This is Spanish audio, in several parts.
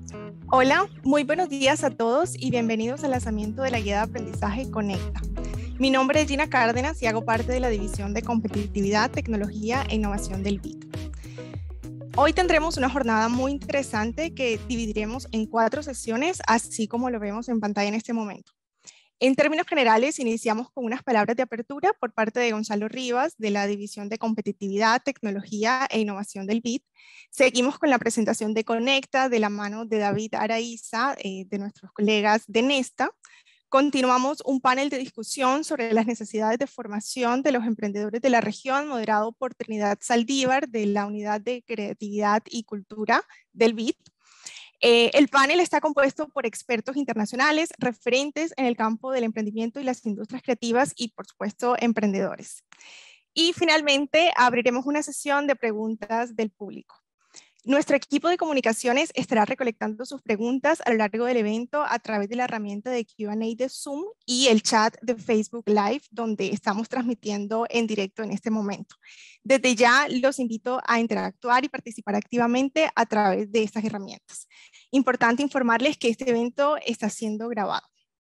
Hola, muy buenos días a todos y bienvenidos al lanzamiento de la guía de aprendizaje Conecta. Mi nombre es Gina Cárdenas y hago parte de la División de Competitividad, Tecnología e Innovación del BIT. Hoy tendremos una jornada muy interesante que dividiremos en 4 sesiones, así como lo vemos en pantalla en este momento. En términos generales, iniciamos con unas palabras de apertura por parte de Gonzalo Rivas, de la División de Competitividad, Tecnología e Innovación del BIT. Seguimos con la presentación de Conecta, de la mano de David Araiza, de nuestros colegas de Nesta. Continuamos un panel de discusión sobre las necesidades de formación de los emprendedores de la región, moderado por Trinidad Saldívar, de la Unidad de Creatividad y Cultura del BIT. El panel está compuesto por expertos internacionales, referentes en el campo del emprendimiento y las industrias creativas y, por supuesto, emprendedores. Y finalmente, abriremos una sesión de preguntas del público. Nuestro equipo de comunicaciones estará recolectando sus preguntas a lo largo del evento a través de la herramienta de Q&A de Zoom y el chat de Facebook Live, donde estamos transmitiendo en directo en este momento. Desde ya los invito a interactuar y participar activamente a través de estas herramientas. Importante informarles que este evento está siendo grabado.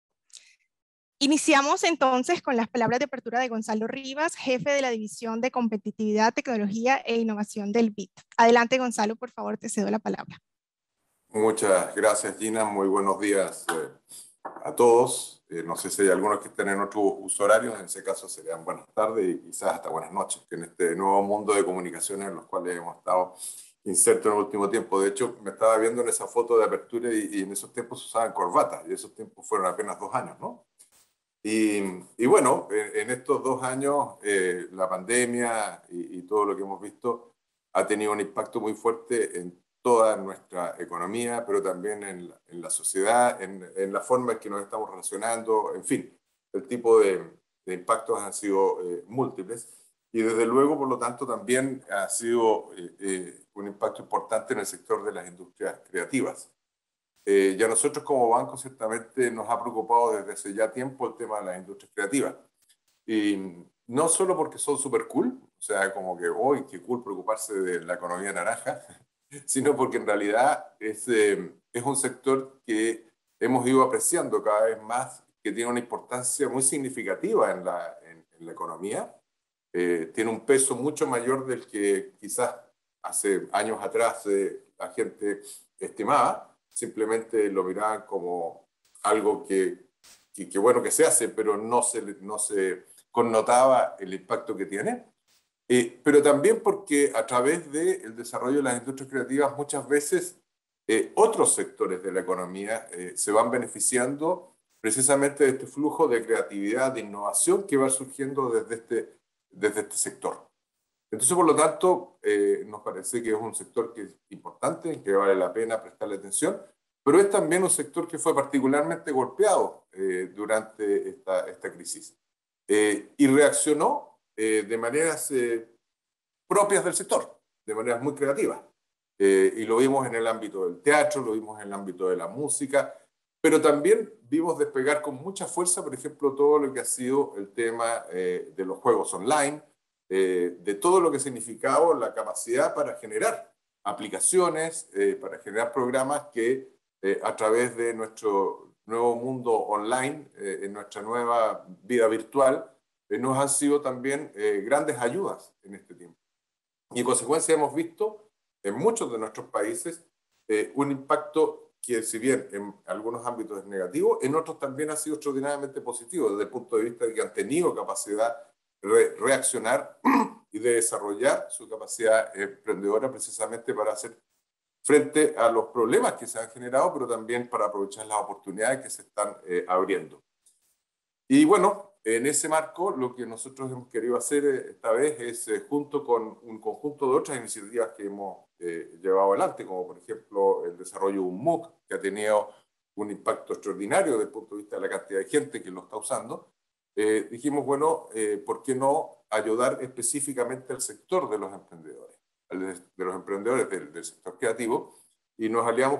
Iniciamos entonces con las palabras de apertura de Gonzalo Rivas, jefe de la División de Competitividad, Tecnología e Innovación del BIT. Adelante, Gonzalo, por favor, te cedo la palabra. Muchas gracias, Gina. Muy buenos días a todos. No sé si hay algunos que estén en otro uso horario, en ese caso serían buenas tardes y quizás hasta buenas noches, que en este nuevo mundo de comunicaciones en los cuales hemos estado insertos en el último tiempo. De hecho, me estaba viendo en esa foto de apertura y en esos tiempos usaban corbatas, y esos tiempos fueron apenas 2 años, ¿no? Y bueno, en estos 2 años, la pandemia y todo lo que hemos visto ha tenido un impacto muy fuerte en toda nuestra economía, pero también en la sociedad, en la forma en que nos estamos relacionando, en fin, el tipo de impactos han sido múltiples. Y desde luego, por lo tanto, también ha sido un impacto importante en el sector de las industrias creativas. Y a nosotros como banco ciertamente nos ha preocupado desde hace ya tiempo el tema de las industrias creativas. Y no solo porque son súper cool, o sea, como que hoy qué cool preocuparse de la economía naranja, sino porque en realidad es un sector que hemos ido apreciando cada vez más, que tiene una importancia muy significativa en la economía. Tiene un peso mucho mayor del que quizás hace años atrás la gente estimaba. Simplemente lo miraban como algo que bueno que se hace, pero no se connotaba el impacto que tiene. Pero también porque a través del desarrollo de las industrias creativas muchas veces otros sectores de la economía se van beneficiando precisamente de este flujo de creatividad, de innovación que va surgiendo desde este sector. Entonces, por lo tanto, nos parece que es un sector que es importante, que vale la pena prestarle atención, pero es también un sector que fue particularmente golpeado durante esta crisis y reaccionó de maneras propias del sector, de maneras muy creativas. Y lo vimos en el ámbito del teatro, lo vimos en el ámbito de la música, pero también vimos despegar con mucha fuerza, por ejemplo, todo lo que ha sido el tema de los juegos online, de todo lo que ha significado la capacidad para generar aplicaciones, para generar programas que a través de nuestro nuevo mundo online, en nuestra nueva vida virtual, nos han sido también grandes ayudas en este tiempo. Y en consecuencia hemos visto en muchos de nuestros países un impacto que, si bien en algunos ámbitos es negativo, en otros también ha sido extraordinariamente positivo desde el punto de vista de que han tenido capacidad de reaccionar y de desarrollar su capacidad emprendedora precisamente para hacer frente a los problemas que se han generado, pero también para aprovechar las oportunidades que se están abriendo. Y bueno, en ese marco, lo que nosotros hemos querido hacer esta vez es, junto con un conjunto de otras iniciativas que hemos llevado adelante, como por ejemplo el desarrollo de un MOOC, que ha tenido un impacto extraordinario desde el punto de vista de la cantidad de gente que lo está usando, dijimos, bueno, ¿por qué no ayudar específicamente al sector de los emprendedores, del sector creativo? Y nos aliamos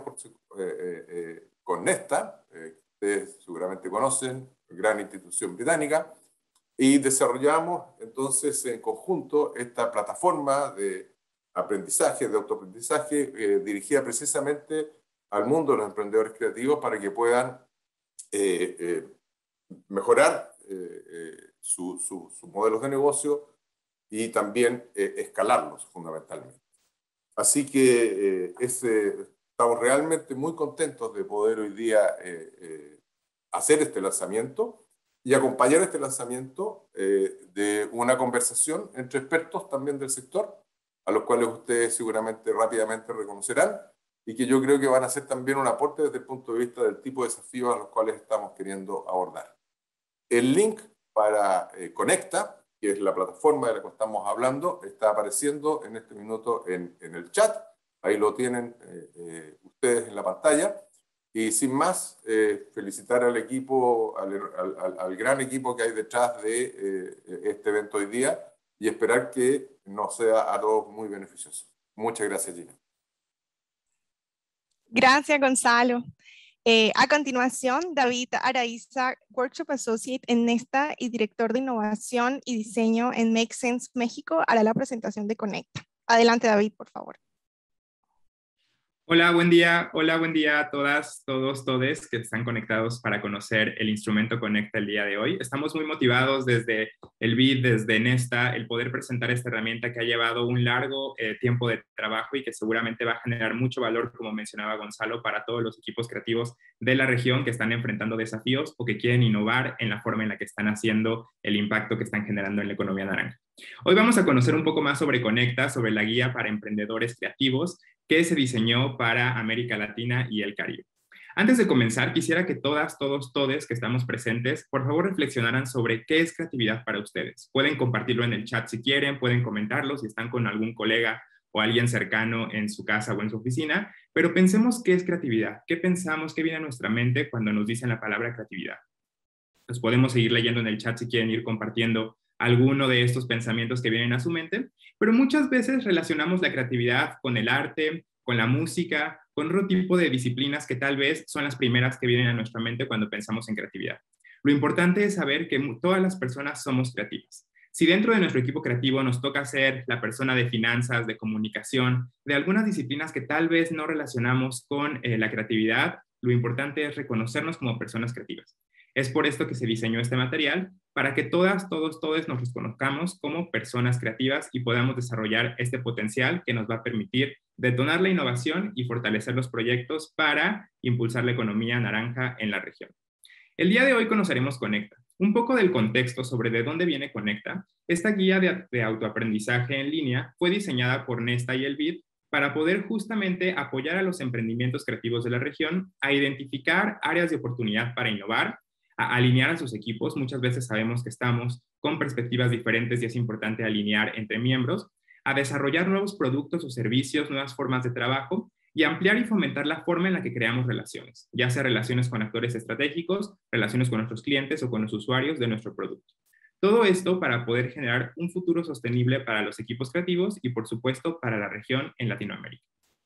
con Nesta, ustedes seguramente conocen, gran institución británica, y desarrollamos entonces en conjunto esta plataforma de aprendizaje, de autoaprendizaje, dirigida precisamente al mundo de los emprendedores creativos para que puedan mejorar sus modelos de negocio y también escalarlos fundamentalmente. Así que estamos realmente muy contentos de poder hoy día hacer este lanzamiento y acompañar este lanzamiento de una conversación entre expertos también del sector, a los cuales ustedes seguramente rápidamente reconocerán y que yo creo que van a ser también un aporte desde el punto de vista del tipo de desafíos a los cuales estamos queriendo abordar. El link para Conecta, que es la plataforma de la que estamos hablando, está apareciendo en este minuto en el chat. Ahí lo tienen ustedes en la pantalla. Y sin más, felicitar al equipo, al gran equipo que hay detrás de este evento hoy día y esperar que nos sea a todos muy beneficioso. Muchas gracias, Gina. Gracias, Gonzalo. A continuación, David Araiza, Workshop Associate en Nesta y Director de Innovación y Diseño en Make Sense México, hará la presentación de Conecta. Adelante, David, por favor. Hola, buen día a todas, todos, todes que están conectados para conocer el instrumento Conecta el día de hoy. Estamos muy motivados desde el BID, desde Nesta, el poder presentar esta herramienta que ha llevado un largo tiempo de trabajo y que seguramente va a generar mucho valor, como mencionaba Gonzalo, para todos los equipos creativos de la región que están enfrentando desafíos o que quieren innovar en la forma en la que están haciendo el impacto que están generando en la economía naranja. Hoy vamos a conocer un poco más sobre Conecta, sobre la guía para emprendedores creativos que se diseñó para América Latina y el Caribe. Antes de comenzar, quisiera que todas, todos, todes que estamos presentes, por favor reflexionaran sobre qué es creatividad para ustedes. Pueden compartirlo en el chat si quieren, pueden comentarlo si están con algún colega o alguien cercano en su casa o en su oficina, pero pensemos qué es creatividad, qué pensamos, qué viene a nuestra mente cuando nos dicen la palabra creatividad. Pues podemos seguir leyendo en el chat si quieren ir compartiendo alguno de estos pensamientos que vienen a su mente, pero muchas veces relacionamos la creatividad con el arte, con la música, con otro tipo de disciplinas que tal vez son las primeras que vienen a nuestra mente cuando pensamos en creatividad. Lo importante es saber que todas las personas somos creativas. Si dentro de nuestro equipo creativo nos toca ser la persona de finanzas, de comunicación, de algunas disciplinas que tal vez no relacionamos con la creatividad, lo importante es reconocernos como personas creativas. Es por esto que se diseñó este material, para que todas, todos, todes nos reconozcamos como personas creativas y podamos desarrollar este potencial que nos va a permitir detonar la innovación y fortalecer los proyectos para impulsar la economía naranja en la región. El día de hoy conoceremos Conecta. Un poco del contexto sobre de dónde viene Conecta. Esta guía de autoaprendizaje en línea fue diseñada por Nesta y el BID para poder justamente apoyar a los emprendimientos creativos de la región a identificar áreas de oportunidad para innovar, a alinear a sus equipos. Muchas veces sabemos que estamos con perspectivas diferentes y es importante alinear entre miembros, a desarrollar nuevos productos o servicios, nuevas formas de trabajo y ampliar y fomentar la forma en la que creamos relaciones, ya sea relaciones con actores estratégicos, relaciones con nuestros clientes o con los usuarios de nuestro producto. Todo esto para poder generar un futuro sostenible para los equipos creativos y, por supuesto, para la región en Latinoamérica.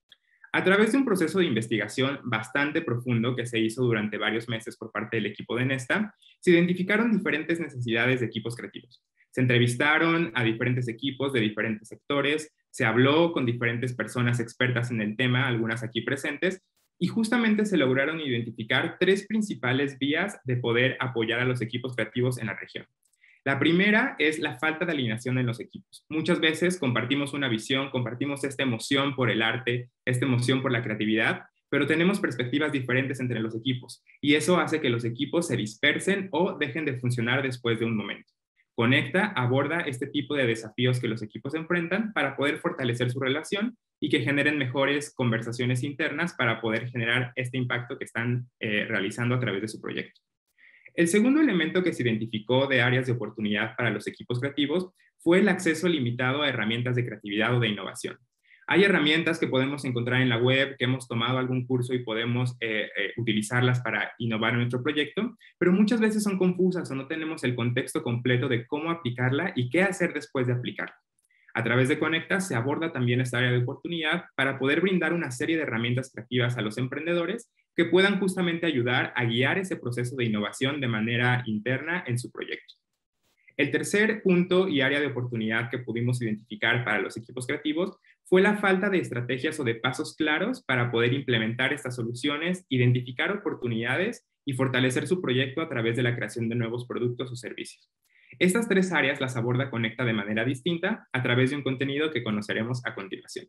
A través de un proceso de investigación bastante profundo que se hizo durante varios meses por parte del equipo de Nesta, se identificaron diferentes necesidades de equipos creativos. Se entrevistaron a diferentes equipos de diferentes sectores, se habló con diferentes personas expertas en el tema, algunas aquí presentes, y justamente se lograron identificar 3 principales vías de poder apoyar a los equipos creativos en la región. La primera es la falta de alineación en los equipos. Muchas veces compartimos una visión, compartimos esta emoción por el arte, esta emoción por la creatividad, pero tenemos perspectivas diferentes entre los equipos y eso hace que los equipos se dispersen o dejen de funcionar después de un momento. Conecta aborda este tipo de desafíos que los equipos enfrentan para poder fortalecer su relación y que generen mejores conversaciones internas para poder generar este impacto que están realizando a través de su proyecto. El segundo elemento que se identificó de áreas de oportunidad para los equipos creativos fue el acceso limitado a herramientas de creatividad o de innovación. Hay herramientas que podemos encontrar en la web, que hemos tomado algún curso y podemos utilizarlas para innovar en nuestro proyecto, pero muchas veces son confusas o no tenemos el contexto completo de cómo aplicarla y qué hacer después de aplicarla. A través de Conecta se aborda también esta área de oportunidad para poder brindar una serie de herramientas creativas a los emprendedores que puedan justamente ayudar a guiar ese proceso de innovación de manera interna en su proyecto. El tercer punto y área de oportunidad que pudimos identificar para los equipos creativos fue la falta de estrategias o de pasos claros para poder implementar estas soluciones, identificar oportunidades y fortalecer su proyecto a través de la creación de nuevos productos o servicios. Estas tres áreas las aborda Conecta de manera distinta a través de un contenido que conoceremos a continuación.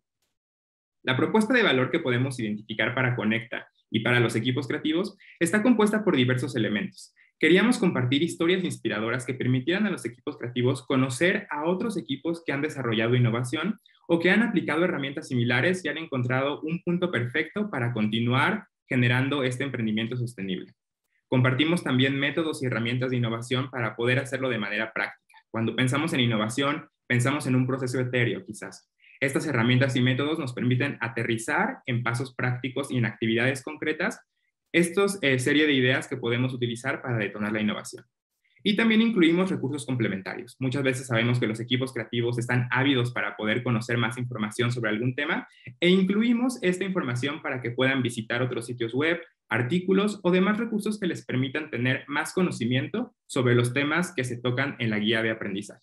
La propuesta de valor que podemos identificar para Conecta y para los equipos creativos está compuesta por diversos elementos. Queríamos compartir historias inspiradoras que permitieran a los equipos creativos conocer a otros equipos que han desarrollado innovación o que han aplicado herramientas similares y han encontrado un punto perfecto para continuar generando este emprendimiento sostenible. Compartimos también métodos y herramientas de innovación para poder hacerlo de manera práctica. Cuando pensamos en innovación, pensamos en un proceso etéreo, quizás. Estas herramientas y métodos nos permiten aterrizar en pasos prácticos y en actividades concretas estos serie de ideas que podemos utilizar para detonar la innovación. Y también incluimos recursos complementarios. Muchas veces sabemos que los equipos creativos están ávidos para poder conocer más información sobre algún tema e incluimos esta información para que puedan visitar otros sitios web, artículos o demás recursos que les permitan tener más conocimiento sobre los temas que se tocan en la guía de aprendizaje.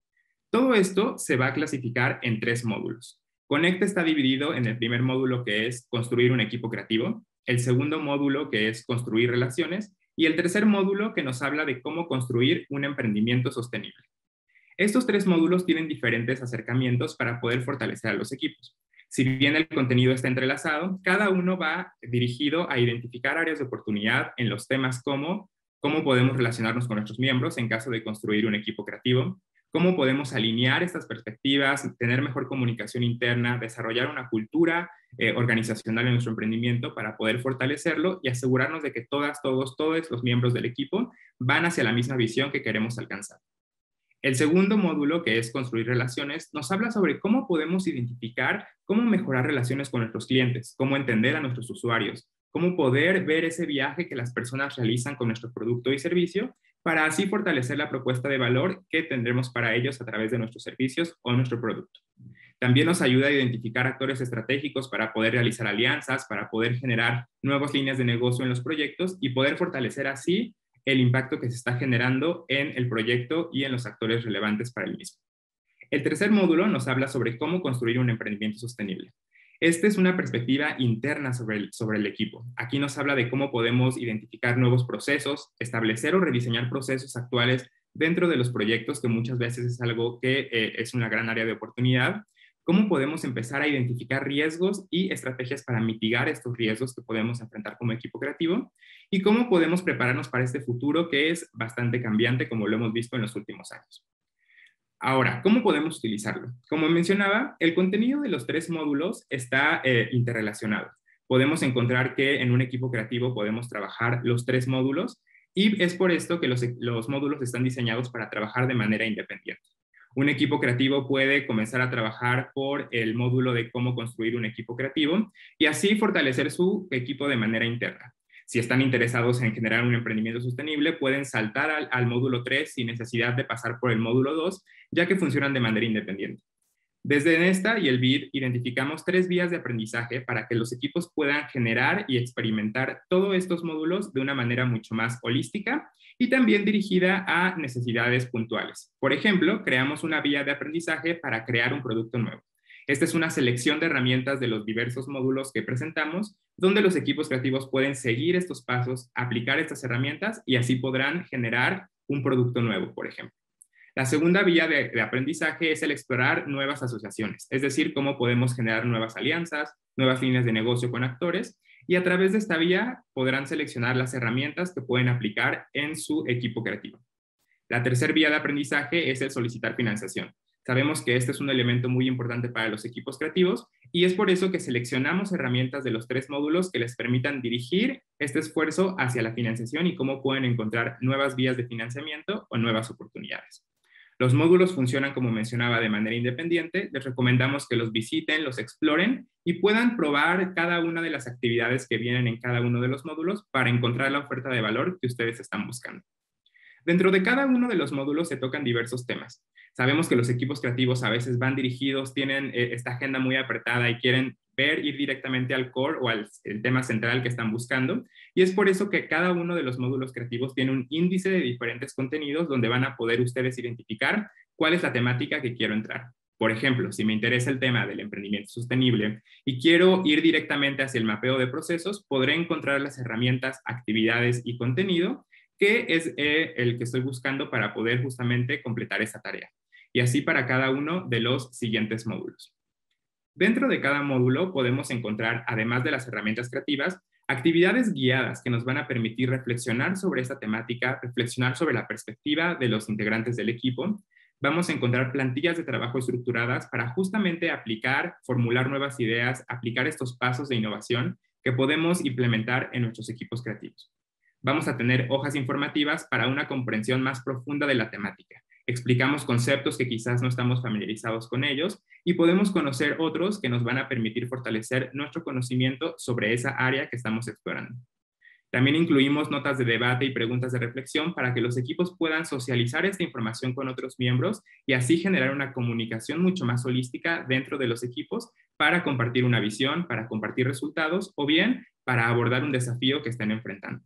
Todo esto se va a clasificar en 3 módulos. Conecta está dividido en el primer módulo, que es construir un equipo creativo, el segundo módulo, que es construir relaciones, y el tercer módulo, que nos habla de cómo construir un emprendimiento sostenible. Estos 3 módulos tienen diferentes acercamientos para poder fortalecer a los equipos. Si bien el contenido está entrelazado, cada uno va dirigido a identificar áreas de oportunidad en los temas como cómo podemos relacionarnos con nuestros miembros en caso de construir un equipo creativo, cómo podemos alinear estas perspectivas, tener mejor comunicación interna, desarrollar una cultura organizacional en nuestro emprendimiento para poder fortalecerlo y asegurarnos de que todos los miembros del equipo van hacia la misma visión que queremos alcanzar. El segundo módulo, que es construir relaciones, nos habla sobre cómo podemos identificar cómo mejorar relaciones con nuestros clientes, cómo entender a nuestros usuarios, cómo poder ver ese viaje que las personas realizan con nuestro producto y servicio para así fortalecer la propuesta de valor que tendremos para ellos a través de nuestros servicios o nuestro producto. También nos ayuda a identificar actores estratégicos para poder realizar alianzas, para poder generar nuevas líneas de negocio en los proyectos y poder fortalecer así el impacto que se está generando en el proyecto y en los actores relevantes para el mismo. El tercer módulo nos habla sobre cómo construir un emprendimiento sostenible. Esta es una perspectiva interna sobre el equipo. Aquí nos habla de cómo podemos identificar nuevos procesos, establecer o rediseñar procesos actuales dentro de los proyectos, que muchas veces es algo que es una gran área de oportunidad. Cómo podemos empezar a identificar riesgos y estrategias para mitigar estos riesgos que podemos enfrentar como equipo creativo y cómo podemos prepararnos para este futuro que es bastante cambiante, como lo hemos visto en los últimos años. Ahora, ¿cómo podemos utilizarlo? Como mencionaba, el contenido de los 3 módulos está interrelacionado. Podemos encontrar que en un equipo creativo podemos trabajar los 3 módulos y es por esto que los módulos están diseñados para trabajar de manera independiente. Un equipo creativo puede comenzar a trabajar por el módulo de cómo construir un equipo creativo y así fortalecer su equipo de manera interna. Si están interesados en generar un emprendimiento sostenible, pueden saltar al módulo 3 sin necesidad de pasar por el módulo 2, ya que funcionan de manera independiente. Desde esta y el BID identificamos 3 vías de aprendizaje para que los equipos puedan generar y experimentar todos estos módulos de una manera mucho más holística y también dirigida a necesidades puntuales. Por ejemplo, creamos una vía de aprendizaje para crear un producto nuevo. Esta es una selección de herramientas de los diversos módulos que presentamos, donde los equipos creativos pueden seguir estos pasos, aplicar estas herramientas y así podrán generar un producto nuevo, por ejemplo. La segunda vía de aprendizaje es el explorar nuevas asociaciones, es decir, cómo podemos generar nuevas alianzas, nuevas líneas de negocio con actores, y a través de esta vía podrán seleccionar las herramientas que pueden aplicar en su equipo creativo. La tercera vía de aprendizaje es el solicitar financiación. Sabemos que este es un elemento muy importante para los equipos creativos y es por eso que seleccionamos herramientas de los 3 módulos que les permitan dirigir este esfuerzo hacia la financiación y cómo pueden encontrar nuevas vías de financiamiento o nuevas oportunidades. Los módulos funcionan, como mencionaba, de manera independiente. Les recomendamos que los visiten, los exploren y puedan probar cada una de las actividades que vienen en cada uno de los módulos para encontrar la oferta de valor que ustedes están buscando. Dentro de cada uno de los módulos se tocan diversos temas. Sabemos que los equipos creativos a veces van dirigidos, tienen esta agenda muy apretada y quieren ir directamente al core o al tema central que están buscando. Y es por eso que cada uno de los módulos creativos tiene un índice de diferentes contenidos donde van a poder ustedes identificar cuál es la temática que quiero entrar. Por ejemplo, si me interesa el tema del emprendimiento sostenible y quiero ir directamente hacia el mapeo de procesos, podré encontrar las herramientas, actividades y contenido, que es el que estoy buscando para poder justamente completar esta tarea. Y así para cada uno de los siguientes módulos. Dentro de cada módulo podemos encontrar, además de las herramientas creativas, actividades guiadas que nos van a permitir reflexionar sobre esta temática, reflexionar sobre la perspectiva de los integrantes del equipo. Vamos a encontrar plantillas de trabajo estructuradas para justamente aplicar, formular nuevas ideas, aplicar estos pasos de innovación que podemos implementar en nuestros equipos creativos. Vamos a tener hojas informativas para una comprensión más profunda de la temática. Explicamos conceptos que quizás no estamos familiarizados con ellos y podemos conocer otros que nos van a permitir fortalecer nuestro conocimiento sobre esa área que estamos explorando. También incluimos notas de debate y preguntas de reflexión para que los equipos puedan socializar esta información con otros miembros y así generar una comunicación mucho más holística dentro de los equipos para compartir una visión, para compartir resultados o bien para abordar un desafío que estén enfrentando.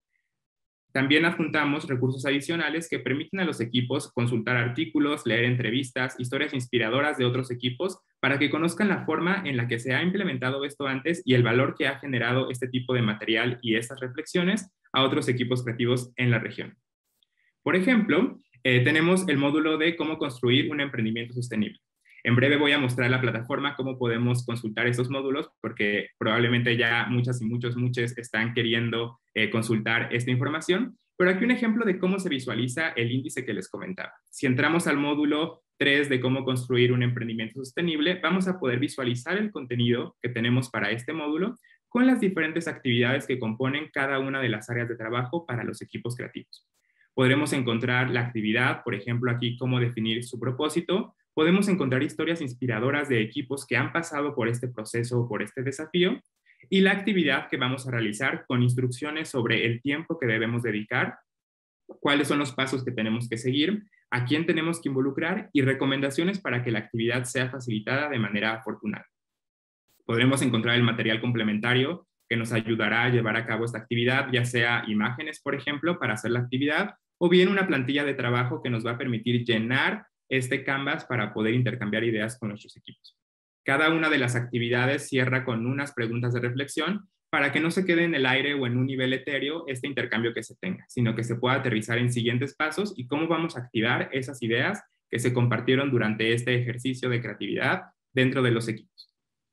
También adjuntamos recursos adicionales que permiten a los equipos consultar artículos, leer entrevistas, historias inspiradoras de otros equipos para que conozcan la forma en la que se ha implementado esto antes y el valor que ha generado este tipo de material y estas reflexiones a otros equipos creativos en la región. Por ejemplo, tenemos el módulo de cómo construir un emprendimiento sostenible. En breve voy a mostrar la plataforma, cómo podemos consultar estos módulos, porque probablemente ya muchas y muchos están queriendo consultar esta información. Pero aquí un ejemplo de cómo se visualiza el índice que les comentaba. Si entramos al módulo 3 de cómo construir un emprendimiento sostenible, vamos a poder visualizar el contenido que tenemos para este módulo con las diferentes actividades que componen cada una de las áreas de trabajo para los equipos creativos. Podremos encontrar la actividad, por ejemplo, aquí cómo definir su propósito. Podemos encontrar historias inspiradoras de equipos que han pasado por este proceso o por este desafío y la actividad que vamos a realizar con instrucciones sobre el tiempo que debemos dedicar, cuáles son los pasos que tenemos que seguir, a quién tenemos que involucrar y recomendaciones para que la actividad sea facilitada de manera afortunada. Podremos encontrar el material complementario que nos ayudará a llevar a cabo esta actividad, ya sea imágenes, por ejemplo, para hacer la actividad, o bien una plantilla de trabajo que nos va a permitir llenar este Canvas para poder intercambiar ideas con nuestros equipos. Cada una de las actividades cierra con unas preguntas de reflexión para que no se quede en el aire o en un nivel etéreo este intercambio que se tenga, sino que se pueda aterrizar en siguientes pasos y cómo vamos a activar esas ideas que se compartieron durante este ejercicio de creatividad dentro de los equipos.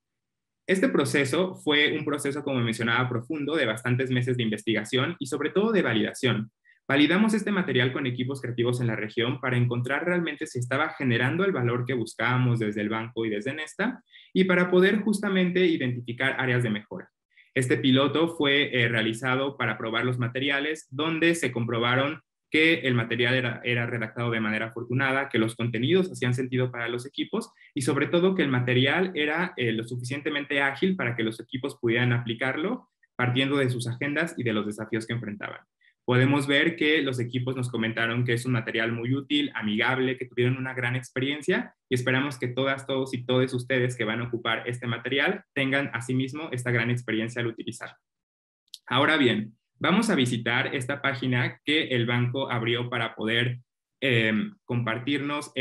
Este proceso fue un proceso, como mencionaba, profundo, de bastantes meses de investigación y sobre todo de validación. Validamos este material con equipos creativos en la región para encontrar realmente si estaba generando el valor que buscábamos desde el banco y desde Nesta y para poder justamente identificar áreas de mejora. Este piloto fue realizado para probar los materiales, donde se comprobaron que el material era redactado de manera afortunada, que los contenidos hacían sentido para los equipos y sobre todo que el material era lo suficientemente ágil para que los equipos pudieran aplicarlo partiendo de sus agendas y de los desafíos que enfrentaban. Podemos ver que los equipos nos comentaron que es un material muy útil, amigable, que tuvieron una gran experiencia y esperamos que todas, todos y todos ustedes que van a ocupar este material tengan asimismo esta gran experiencia al utilizarlo. Ahora bien, vamos a visitar esta página que el banco abrió para poder compartirnos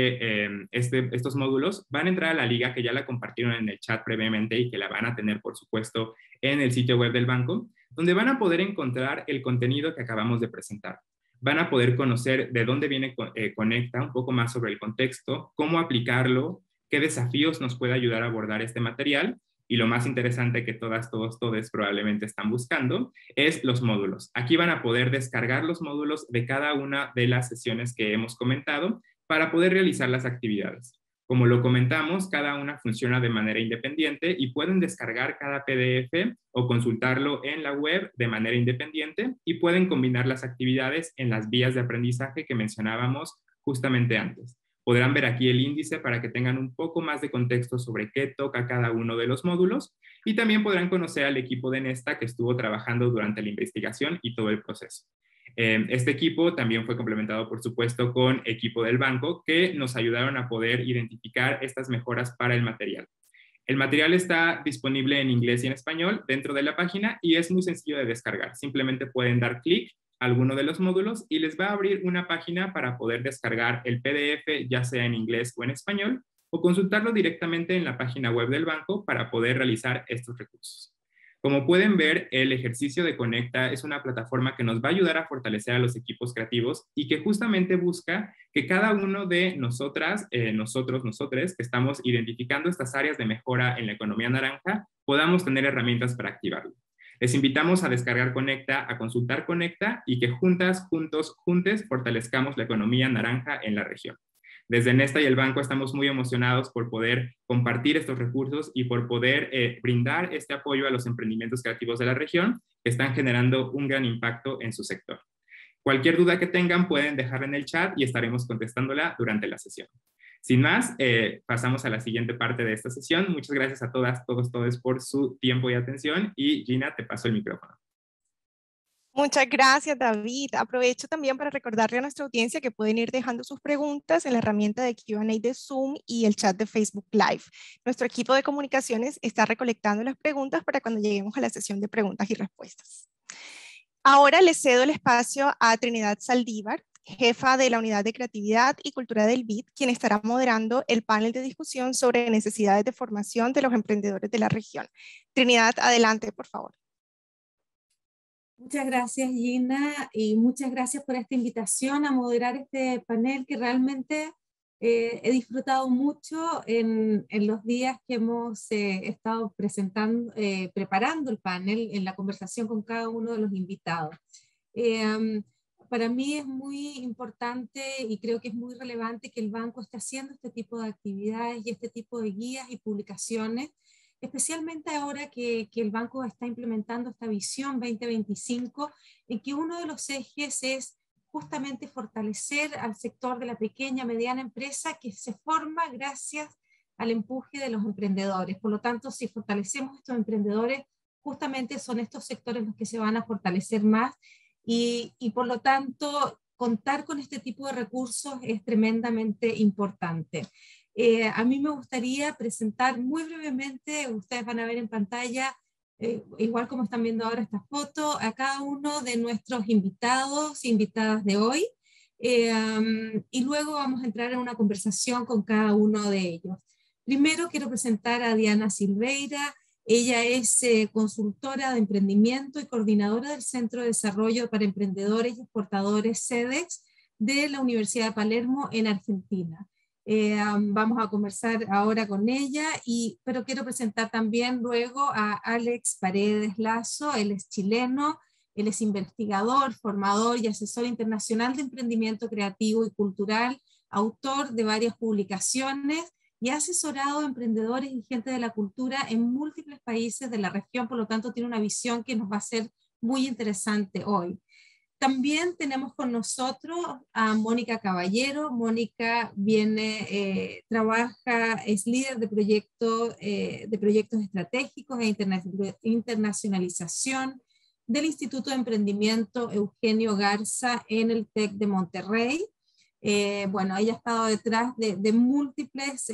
estos módulos. Van a entrar a la liga que ya la compartieron en el chat previamente y que la van a tener, por supuesto, en el sitio web del banco, donde van a poder encontrar el contenido que acabamos de presentar. Van a poder conocer de dónde viene Conecta, un poco más sobre el contexto, cómo aplicarlo, qué desafíos nos puede ayudar a abordar este material y lo más interesante que todas, todos probablemente están buscando es los módulos. Aquí van a poder descargar los módulos de cada una de las sesiones que hemos comentado para poder realizar las actividades. Como lo comentamos, cada una funciona de manera independiente y pueden descargar cada PDF o consultarlo en la web de manera independiente y pueden combinar las actividades en las vías de aprendizaje que mencionábamos justamente antes. Podrán ver aquí el índice para que tengan un poco más de contexto sobre qué toca cada uno de los módulos y también podrán conocer al equipo de Nesta que estuvo trabajando durante la investigación y todo el proceso. Este equipo también fue complementado, por supuesto, con equipo del banco que nos ayudaron a poder identificar estas mejoras para el material. El material está disponible en inglés y en español dentro de la página y es muy sencillo de descargar. Simplemente pueden dar clic a alguno de los módulos y les va a abrir una página para poder descargar el PDF, ya sea en inglés o en español, o consultarlo directamente en la página web del banco para poder realizar estos recursos. Como pueden ver, el ejercicio de Conecta es una plataforma que nos va a ayudar a fortalecer a los equipos creativos y que justamente busca que cada uno de nosotras, nosotres, que estamos identificando estas áreas de mejora en la economía naranja, podamos tener herramientas para activarlo. Les invitamos a descargar Conecta, a consultar Conecta y que juntas, juntes, fortalezcamos la economía naranja en la región. Desde Nesta y el banco estamos muy emocionados por poder compartir estos recursos y por poder brindar este apoyo a los emprendimientos creativos de la región que están generando un gran impacto en su sector. Cualquier duda que tengan pueden dejarla en el chat y estaremos contestándola durante la sesión. Sin más, pasamos a la siguiente parte de esta sesión. Muchas gracias a todas, todos por su tiempo y atención y Gina, te paso el micrófono. Muchas gracias, David. Aprovecho también para recordarle a nuestra audiencia que pueden ir dejando sus preguntas en la herramienta de Q&A de Zoom y el chat de Facebook Live. Nuestro equipo de comunicaciones está recolectando las preguntas para cuando lleguemos a la sesión de preguntas y respuestas. Ahora le cedo el espacio a Trinidad Saldívar, jefa de la Unidad de Creatividad y Cultura del BID, quien estará moderando el panel de discusión sobre necesidades de formación de los emprendedores de la región. Trinidad, adelante, por favor. Muchas gracias, Gina, y muchas gracias por esta invitación a moderar este panel que realmente he disfrutado mucho en los días que hemos estado preparando el panel, en la conversación con cada uno de los invitados. Para mí es muy importante y creo que es muy relevante que el banco esté haciendo este tipo de actividades y este tipo de guías y publicaciones, especialmente ahora que el banco está implementando esta visión 2025, en que uno de los ejes es justamente fortalecer al sector de la pequeña, mediana empresa que se forma gracias al empuje de los emprendedores. Por lo tanto, si fortalecemos estos emprendedores, justamente son estos sectores los que se van a fortalecer más y por lo tanto, contar con este tipo de recursos es tremendamente importante. A mí me gustaría presentar muy brevemente, ustedes van a ver en pantalla, igual como están viendo ahora esta foto, a cada uno de nuestros invitados e invitadas de hoy, y luego vamos a entrar en una conversación con cada uno de ellos. Primero quiero presentar a Diana Silveira. Ella es consultora de emprendimiento y coordinadora del Centro de Desarrollo para Emprendedores y Exportadores CEDEX de la Universidad de Palermo en Argentina. Vamos a conversar ahora con ella, pero quiero presentar también luego a Alex Paredes Lazo. Él es chileno, él es investigador, formador y asesor internacional de emprendimiento creativo y cultural, autor de varias publicaciones y ha asesorado a emprendedores y gente de la cultura en múltiples países de la región, por lo tanto tiene una visión que nos va a ser muy interesante hoy. También tenemos con nosotros a Mónica Caballero. Mónica es líder de proyectos estratégicos e internacionalización del Instituto de Emprendimiento Eugenio Garza en el TEC de Monterrey. Ella ha estado detrás de múltiples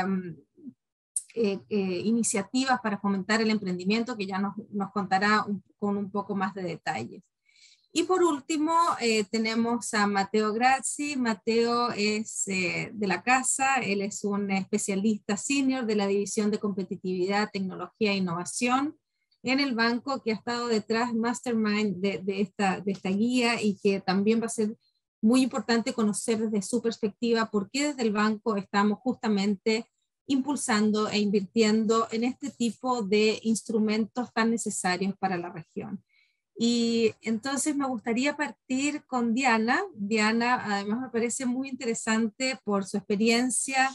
iniciativas para fomentar el emprendimiento que ya nos contará con un poco más de detalles. Y por último, tenemos a Matteo Grazzi. Matteo es de la casa, él es un especialista senior de la División de Competitividad, Tecnología e Innovación en el banco, que ha estado detrás, mastermind de esta guía, y que también va a ser muy importante conocer desde su perspectiva por qué desde el banco estamos justamente impulsando e invirtiendo en este tipo de instrumentos tan necesarios para la región. Y entonces me gustaría partir con Diana. Diana además me parece muy interesante por su experiencia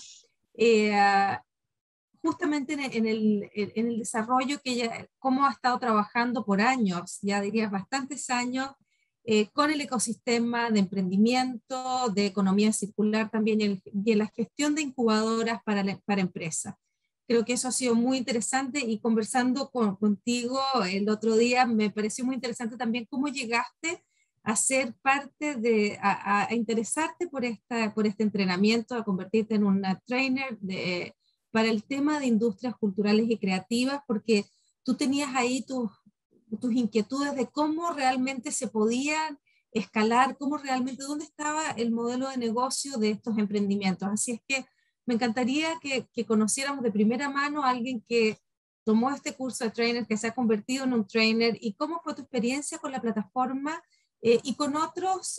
justamente en el desarrollo que ella, cómo ha estado trabajando por años, ya dirías bastantes años, con el ecosistema de emprendimiento, de economía circular también y en la gestión de incubadoras para empresas. Creo que eso ha sido muy interesante, y conversando contigo el otro día me pareció muy interesante también cómo llegaste a ser parte a interesarte por este entrenamiento, a convertirte en una trainer para el tema de industrias culturales y creativas, porque tú tenías ahí tus inquietudes de cómo realmente se podían escalar, dónde estaba el modelo de negocio de estos emprendimientos. Así es que me encantaría que conociéramos de primera mano a alguien que tomó este curso de trainer, que se ha convertido en un trainer, y cómo fue tu experiencia con la plataforma y con otros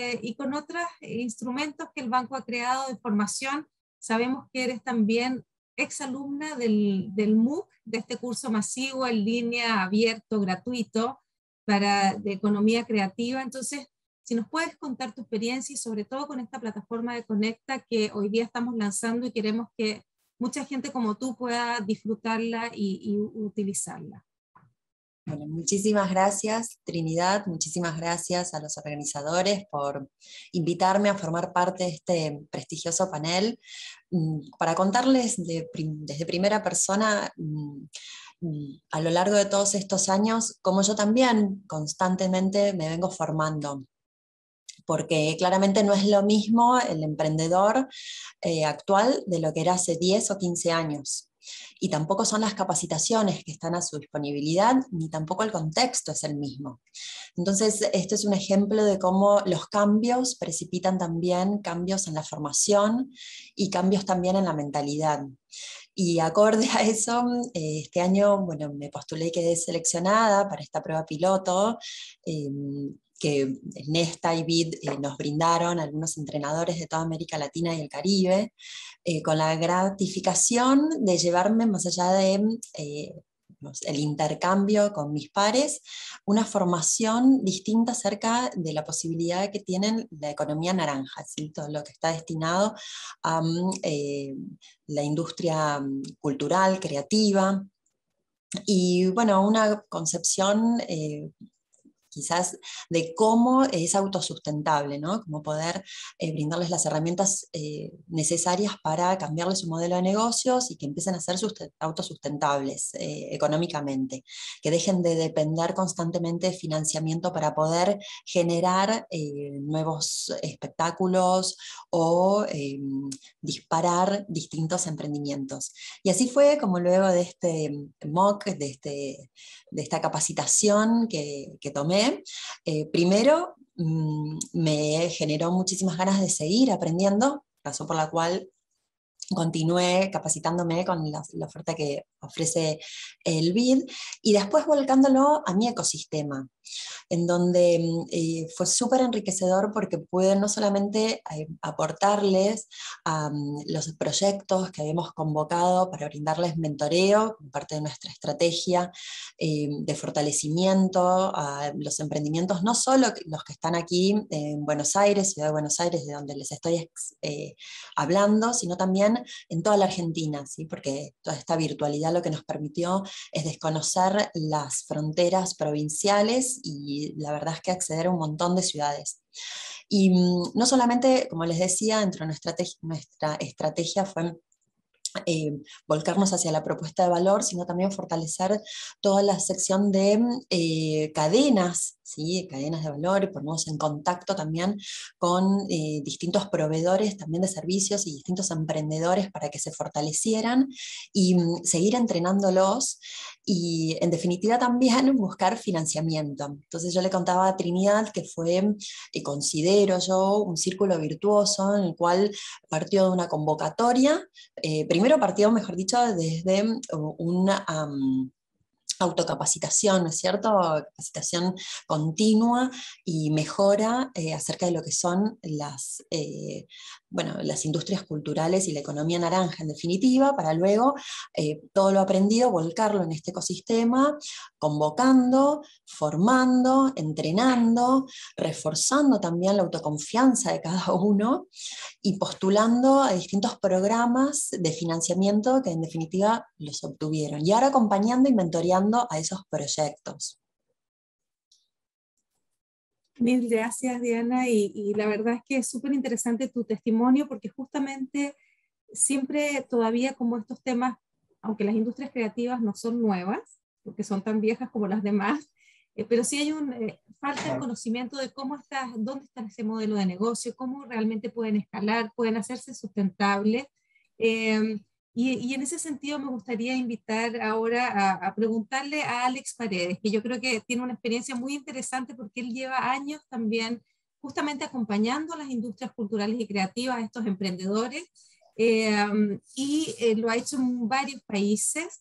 instrumentos que el banco ha creado de formación. Sabemos que eres también exalumna del MOOC, de este curso masivo en línea, abierto, gratuito, de economía creativa. Entonces, si nos puedes contar tu experiencia y sobre todo con esta plataforma de Conecta que hoy día estamos lanzando y queremos que mucha gente como tú pueda disfrutarla y utilizarla. Bueno, muchísimas gracias, Trinidad, muchísimas gracias a los organizadores por invitarme a formar parte de este prestigioso panel para contarles desde primera persona a lo largo de todos estos años cómo yo también constantemente me vengo formando. Porque claramente no es lo mismo el emprendedor actual de lo que era hace 10 o 15 años. Y tampoco son las capacitaciones que están a su disponibilidad, ni tampoco el contexto es el mismo. Entonces, este es un ejemplo de cómo los cambios precipitan también cambios en la formación y cambios también en la mentalidad. Y acorde a eso, este año, bueno, me postulé y quedé seleccionada para esta prueba piloto, que Nesta y BID nos brindaron algunos entrenadores de toda América Latina y el Caribe, con la gratificación de llevarme, más allá de el intercambio con mis pares, una formación distinta acerca de la posibilidad que tienen la economía naranja, ¿sí? Todo lo que está destinado a la industria cultural, creativa, y bueno, una concepción quizás de cómo es autosustentable, ¿no? Cómo poder brindarles las herramientas necesarias para cambiarles su modelo de negocios y que empiecen a ser autosustentables económicamente, que dejen de depender constantemente de financiamiento para poder generar nuevos espectáculos o disparar distintos emprendimientos. Y así fue como luego de este MOOC, de esta capacitación que tomé, primero me generó muchísimas ganas de seguir aprendiendo, razón por la cual continué capacitándome con la oferta que ofrece el BID, y después volcándolo a mi ecosistema, en donde fue súper enriquecedor porque pude no solamente aportarles a los proyectos que habíamos convocado para brindarles mentoreo, como parte de nuestra estrategia de fortalecimiento a los emprendimientos, no solo los que están aquí en Buenos Aires, Ciudad de Buenos Aires, de donde les estoy hablando, sino también en toda la Argentina, ¿sí? Porque toda esta virtualidad lo que nos permitió es desconocer las fronteras provinciales y la verdad es que acceder a un montón de ciudades. Y no solamente, como les decía, dentro de nuestra estrategia fue volcarnos hacia la propuesta de valor, sino también fortalecer toda la sección de cadenas, ¿sí? Cadenas de valor, y ponernos en contacto también con distintos proveedores también de servicios y distintos emprendedores para que se fortalecieran y seguir entrenándolos y en definitiva también buscar financiamiento. Entonces yo le contaba a Trinidad que fue, considero yo, un círculo virtuoso en el cual partió de una convocatoria. Primero partió, mejor dicho, desde una autocapacitación, ¿no es cierto? Capacitación continua y mejora acerca de lo que son las industrias culturales y la economía naranja, en definitiva, para luego todo lo aprendido volcarlo en este ecosistema, convocando, formando, entrenando, reforzando también la autoconfianza de cada uno y postulando a distintos programas de financiamiento que en definitiva los obtuvieron. Y ahora acompañando y mentoreando a esos proyectos. Mil gracias, Diana, y la verdad es que es súper interesante tu testimonio porque justamente siempre todavía como estos temas, aunque las industrias creativas no son nuevas, porque son tan viejas como las demás, pero sí hay falta de conocimiento de dónde está ese modelo de negocio, cómo realmente pueden escalar, pueden hacerse sustentables. Y en ese sentido me gustaría invitar ahora a preguntarle a Alex Paredes, que yo creo que tiene una experiencia muy interesante porque él lleva años también justamente acompañando a las industrias culturales y creativas, a estos emprendedores, y lo ha hecho en varios países.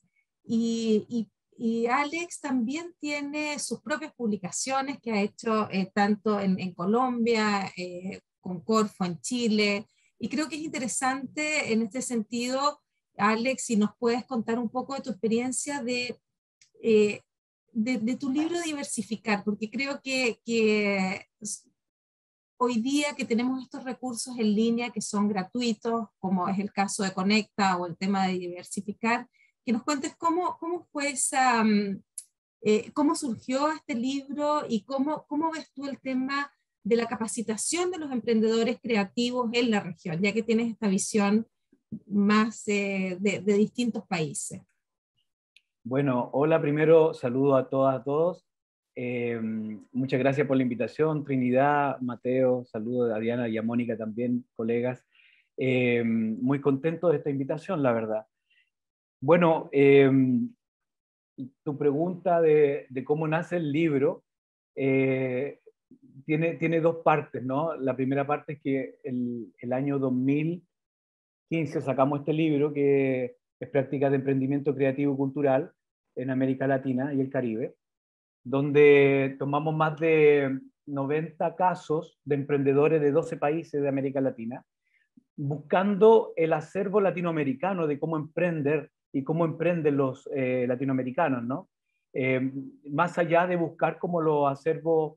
Y Alex también tiene sus propias publicaciones que ha hecho tanto en Colombia, con Corfo en Chile, y creo que es interesante en este sentido, Alex, si nos puedes contar un poco de tu experiencia de tu libro Diversificar, porque creo que hoy día que tenemos estos recursos en línea que son gratuitos, como es el caso de Conecta o el tema de Diversificar, que nos cuentes cómo fue esa, cómo surgió este libro y cómo ves tú el tema de la capacitación de los emprendedores creativos en la región, ya que tienes esta visión más de distintos países. Bueno, hola, primero saludo a todas, a todos. Muchas gracias por la invitación, Trinidad, Mateo, saludo a Diana y a Mónica también, colegas. Muy contento de esta invitación, la verdad. Bueno, tu pregunta de cómo nace el libro tiene dos partes, ¿no? La primera parte es que el año 2015 sacamos este libro que es Prácticas de Emprendimiento Creativo y Cultural en América Latina y el Caribe, donde tomamos más de 90 casos de emprendedores de 12 países de América Latina, buscando el acervo latinoamericano de cómo emprender y cómo emprenden los latinoamericanos, ¿no? Más allá de buscar como los acervos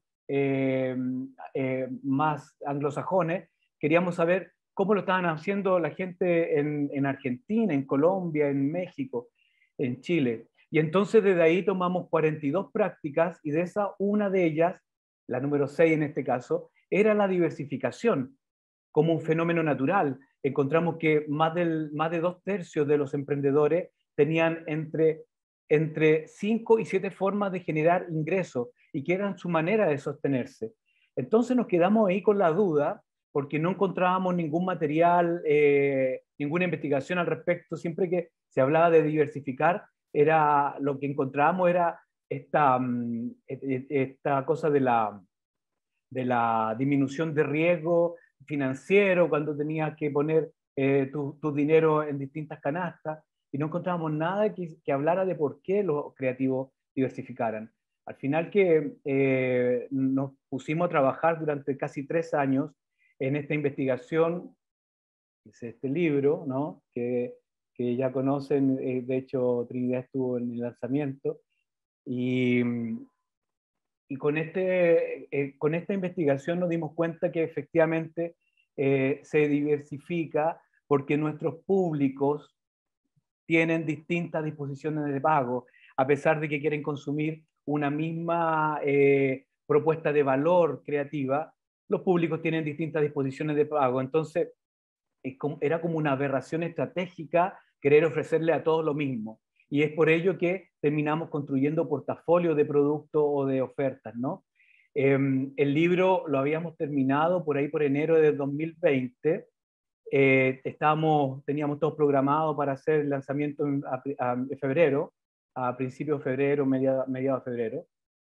más anglosajones, queríamos saber cómo lo estaban haciendo la gente en Argentina, en Colombia, en México, en Chile. Y entonces desde ahí tomamos 42 prácticas y de esa una de ellas, la número 6 en este caso, era la diversificación como un fenómeno natural. Encontramos que más de 2/3 de los emprendedores tenían entre 5 y 7 formas de generar ingresos y que eran su manera de sostenerse. Entonces nos quedamos ahí con la duda porque no encontrábamos ningún material, ninguna investigación al respecto. Siempre que se hablaba de diversificar, lo que encontrábamos era esta cosa de la disminución de riesgo financiero, cuando tenías que poner tu dinero en distintas canastas, y no encontrábamos nada que hablara de por qué los creativos diversificaran. Al final que nos pusimos a trabajar durante casi 3 años en esta investigación, es este libro, ¿no? que ya conocen, de hecho Trinidad estuvo en el lanzamiento, y con esta investigación nos dimos cuenta que efectivamente se diversifica porque nuestros públicos tienen distintas disposiciones de pago, a pesar de que quieren consumir una misma propuesta de valor creativa, los públicos tienen distintas disposiciones de pago. Entonces, era como una aberración estratégica querer ofrecerle a todos lo mismo. Y es por ello que terminamos construyendo portafolios de productos o de ofertas, ¿no? El libro lo habíamos terminado por ahí por enero de 2020. Teníamos todo programado para hacer el lanzamiento en febrero, a principios de febrero, mediados de febrero,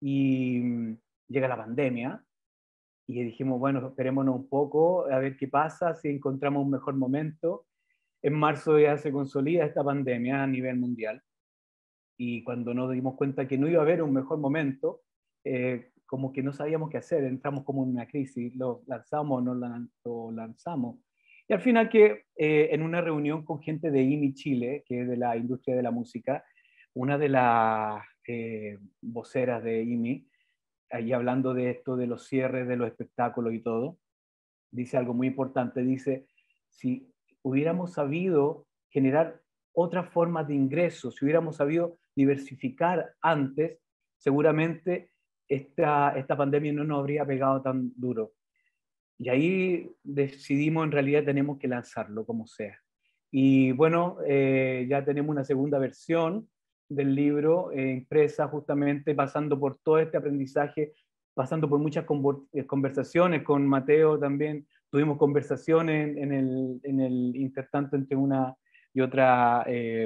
y llega la pandemia, y dijimos, bueno, esperémonos un poco, a ver qué pasa, si encontramos un mejor momento. En marzo ya se consolida esta pandemia a nivel mundial, y cuando nos dimos cuenta que no iba a haber un mejor momento, como que no sabíamos qué hacer, entramos como en una crisis, lo lanzamos, no lo lanzamos. Y al final que en una reunión con gente de IMI Chile, que es de la industria de la música, una de las voceras de IMI, ahí hablando de esto, de los cierres de los espectáculos y todo, dice algo muy importante, dice, si hubiéramos sabido generar otras formas de ingresos, si hubiéramos sabido diversificar antes, seguramente esta pandemia no nos habría pegado tan duro. Y ahí decidimos, en realidad tenemos que lanzarlo como sea. Y bueno, ya tenemos una segunda versión del libro impresa justamente pasando por todo este aprendizaje, pasando por muchas conversaciones con Mateo también. Tuvimos conversaciones en el intertanto entre una y otra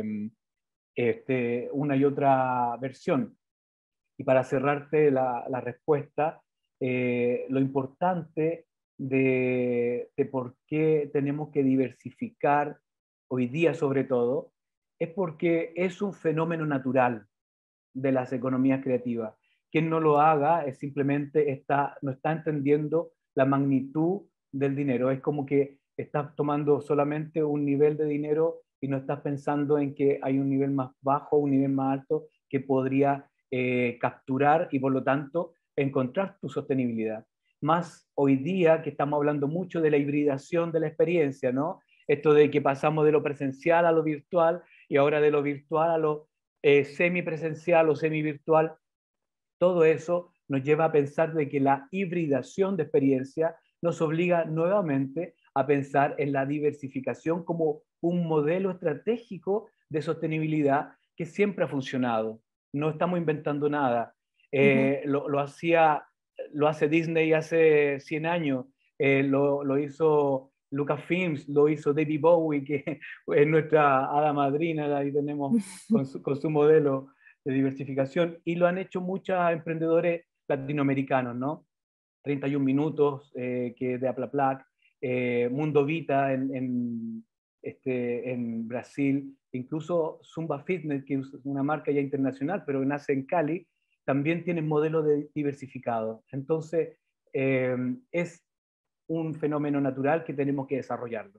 versión. Y para cerrarte la respuesta, lo importante de por qué tenemos que diversificar hoy día sobre todo, es porque es un fenómeno natural de las economías creativas. Quien no lo haga es simplemente no está entendiendo la magnitud del dinero. Es como que estás tomando solamente un nivel de dinero y no estás pensando en que hay un nivel más bajo, un nivel más alto que podría capturar y por lo tanto encontrar tu sostenibilidad. Más hoy día que estamos hablando mucho de la hibridación de la experiencia, ¿no? Esto de que pasamos de lo presencial a lo virtual y ahora de lo virtual a lo semipresencial o semivirtual. Todo eso nos lleva a pensar de que la hibridación de experiencia nos obliga nuevamente a pensar en la diversificación como un modelo estratégico de sostenibilidad que siempre ha funcionado. No estamos inventando nada. Lo hace Disney hace 100 años, lo hizo Lucasfilms, lo hizo David Bowie, que es nuestra hada madrina, ahí tenemos con su modelo de diversificación, y lo han hecho muchos emprendedores latinoamericanos, ¿no? 31 minutos, que de Aplaplac, Mundo Vita en Brasil, incluso Zumba Fitness, que es una marca ya internacional, pero nace en Cali, también tienen modelos diversificados. Entonces, es un fenómeno natural que tenemos que desarrollarlo.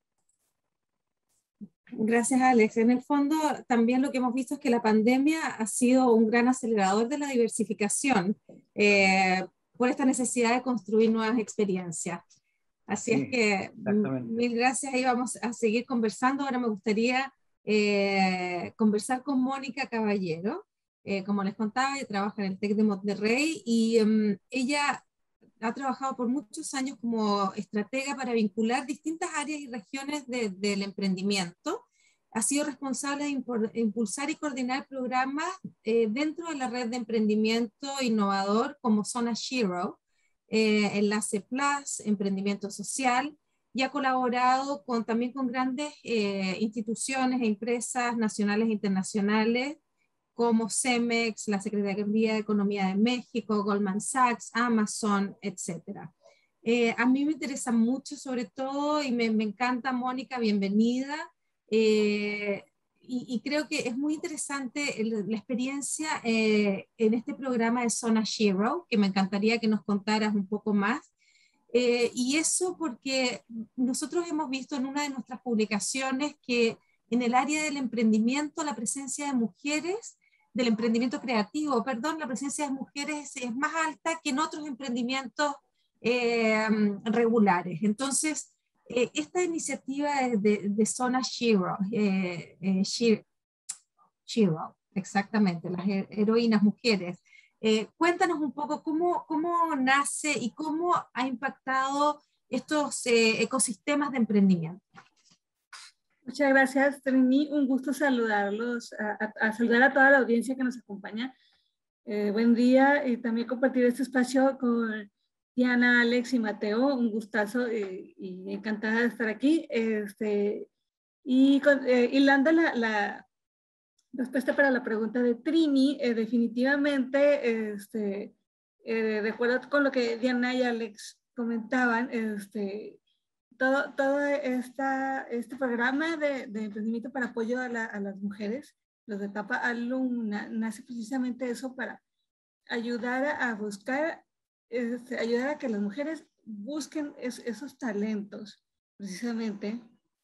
Gracias, Alex. En el fondo, también lo que hemos visto es que la pandemia ha sido un gran acelerador de la diversificación por esta necesidad de construir nuevas experiencias. Así es que mil gracias y vamos a seguir conversando. Ahora me gustaría conversar con Mónica Caballero. Como les contaba, ella trabaja en el TEC de Monterrey y ella ha trabajado por muchos años como estratega para vincular distintas áreas y regiones del emprendimiento. Ha sido responsable de impulsar y coordinar programas dentro de la red de emprendimiento innovador como Zona Zero, Enlace Plus, Emprendimiento Social, y ha colaborado también con grandes instituciones e empresas nacionales e internacionales como Cemex, la Secretaría de Economía de México, Goldman Sachs, Amazon, etc. A mí me interesa mucho sobre todo, y me encanta, Mónica, bienvenida, y creo que es muy interesante la experiencia en este programa de Zona Zero, que me encantaría que nos contaras un poco más. Y eso porque nosotros hemos visto en una de nuestras publicaciones que en el área del emprendimiento la presencia de mujeres, del emprendimiento creativo, perdón, la presencia de mujeres es más alta que en otros emprendimientos regulares. Entonces, esta iniciativa de Zona Zero, Zero, exactamente, las heroínas mujeres, cuéntanos un poco cómo nace y cómo ha impactado estos ecosistemas de emprendimiento. Muchas gracias, Trini. Un gusto saludarlos, a saludar a toda la audiencia que nos acompaña. Buen día y también compartir este espacio con Diana, Alex y Mateo. Un gustazo y encantada de estar aquí. Hilando la respuesta para la pregunta de Trini, definitivamente, de acuerdo con lo que Diana y Alex comentaban, todo este programa de emprendimiento para apoyo a las mujeres, los de etapa alumna, nace precisamente eso para ayudar a buscar, ayudar a que las mujeres busquen esos talentos, precisamente,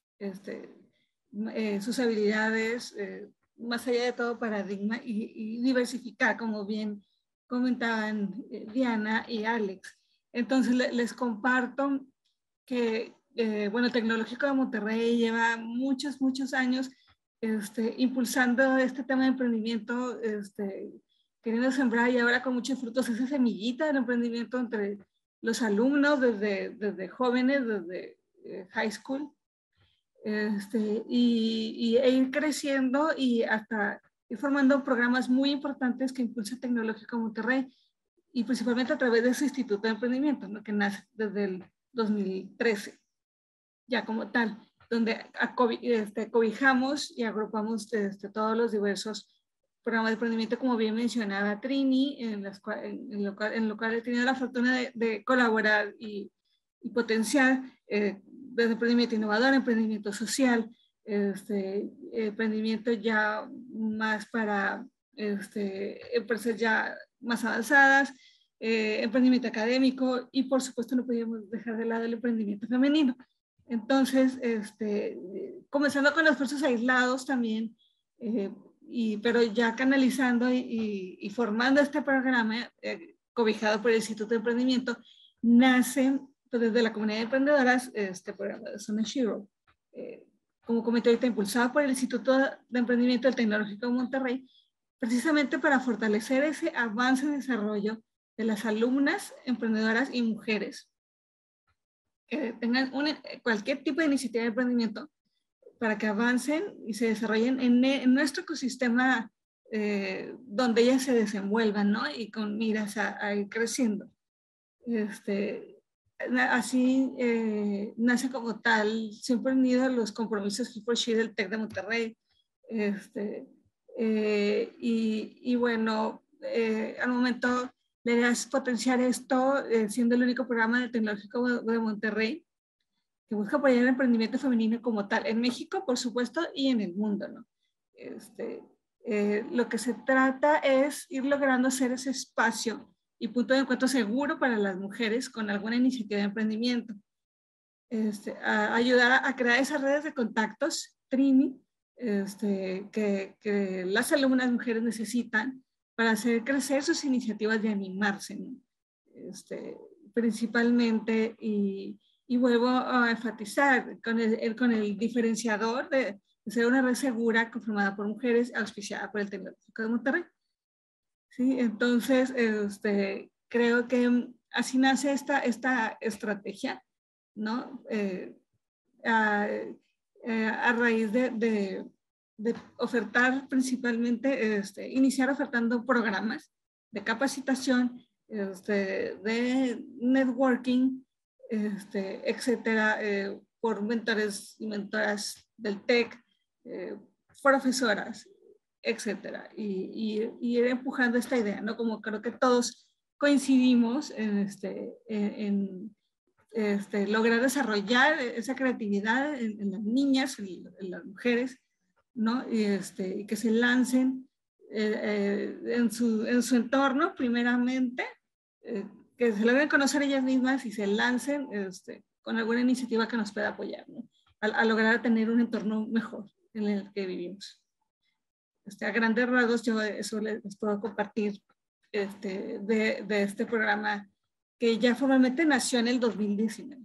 sus habilidades, más allá de todo paradigma y diversificar, como bien comentaban Diana y Alex. Entonces les comparto que bueno, el Tecnológico de Monterrey lleva muchos años impulsando este tema de emprendimiento, queriendo sembrar y ahora con muchos frutos esa semillita del emprendimiento entre los alumnos desde jóvenes, desde high school, e ir creciendo y hasta ir formando programas muy importantes que impulsa el Tecnológico de Monterrey y principalmente a través de su Instituto de Emprendimiento, ¿no? Que nace desde el 2013. Ya como tal, donde cobijamos y agrupamos todos los diversos programas de emprendimiento, como bien mencionaba Trini, en lo cual he tenido la fortuna de colaborar y potenciar desde emprendimiento innovador, emprendimiento social, emprendimiento ya más para empresas ya más avanzadas, emprendimiento académico y por supuesto no podíamos dejar de lado el emprendimiento femenino. Entonces, comenzando con esfuerzos aislados también, pero ya canalizando y formando este programa cobijado por el Instituto de Emprendimiento, nace desde la comunidad de emprendedoras este programa de Zona Shiro. Como comenté ahorita, impulsado por el Instituto de Emprendimiento del Tecnológico de Monterrey, precisamente para fortalecer ese avance y desarrollo de las alumnas emprendedoras y mujeres que tengan cualquier tipo de iniciativa de emprendimiento para que avancen y se desarrollen en nuestro ecosistema donde ellas se desenvuelvan, ¿no? Y con miras a ir creciendo. Así nace como tal, siempre unido a los compromisos He4She del TEC de Monterrey. Y bueno, al momento la idea es potenciar esto, siendo el único programa del Tecnológico de Monterrey que busca apoyar el emprendimiento femenino como tal, en México, por supuesto, y en el mundo, ¿no? Lo que se trata es ir logrando hacer ese espacio y punto de encuentro seguro para las mujeres con alguna iniciativa de emprendimiento. Ayudar a crear esas redes de contactos, Trini, que las alumnas mujeres necesitan para hacer crecer sus iniciativas de animarse, ¿no? Principalmente, y vuelvo a enfatizar con el diferenciador de ser una red segura conformada por mujeres, auspiciada por el Tecnológico de Monterrey. ¿Sí? Entonces, creo que así nace esta estrategia, ¿no? A raíz de ofertar principalmente, iniciar ofertando programas de capacitación, de networking, etcétera, por mentores y mentoras del TEC, profesoras, etcétera, y ir empujando esta idea, ¿no? Como creo que todos coincidimos en lograr desarrollar esa creatividad en las niñas, en las mujeres, ¿no? Y que se lancen en su entorno, primeramente, que se logren conocer ellas mismas y se lancen con alguna iniciativa que nos pueda apoyar, ¿no? A lograr tener un entorno mejor en el que vivimos. A grandes rasgos, yo eso les puedo compartir de este programa que ya formalmente nació en el 2019.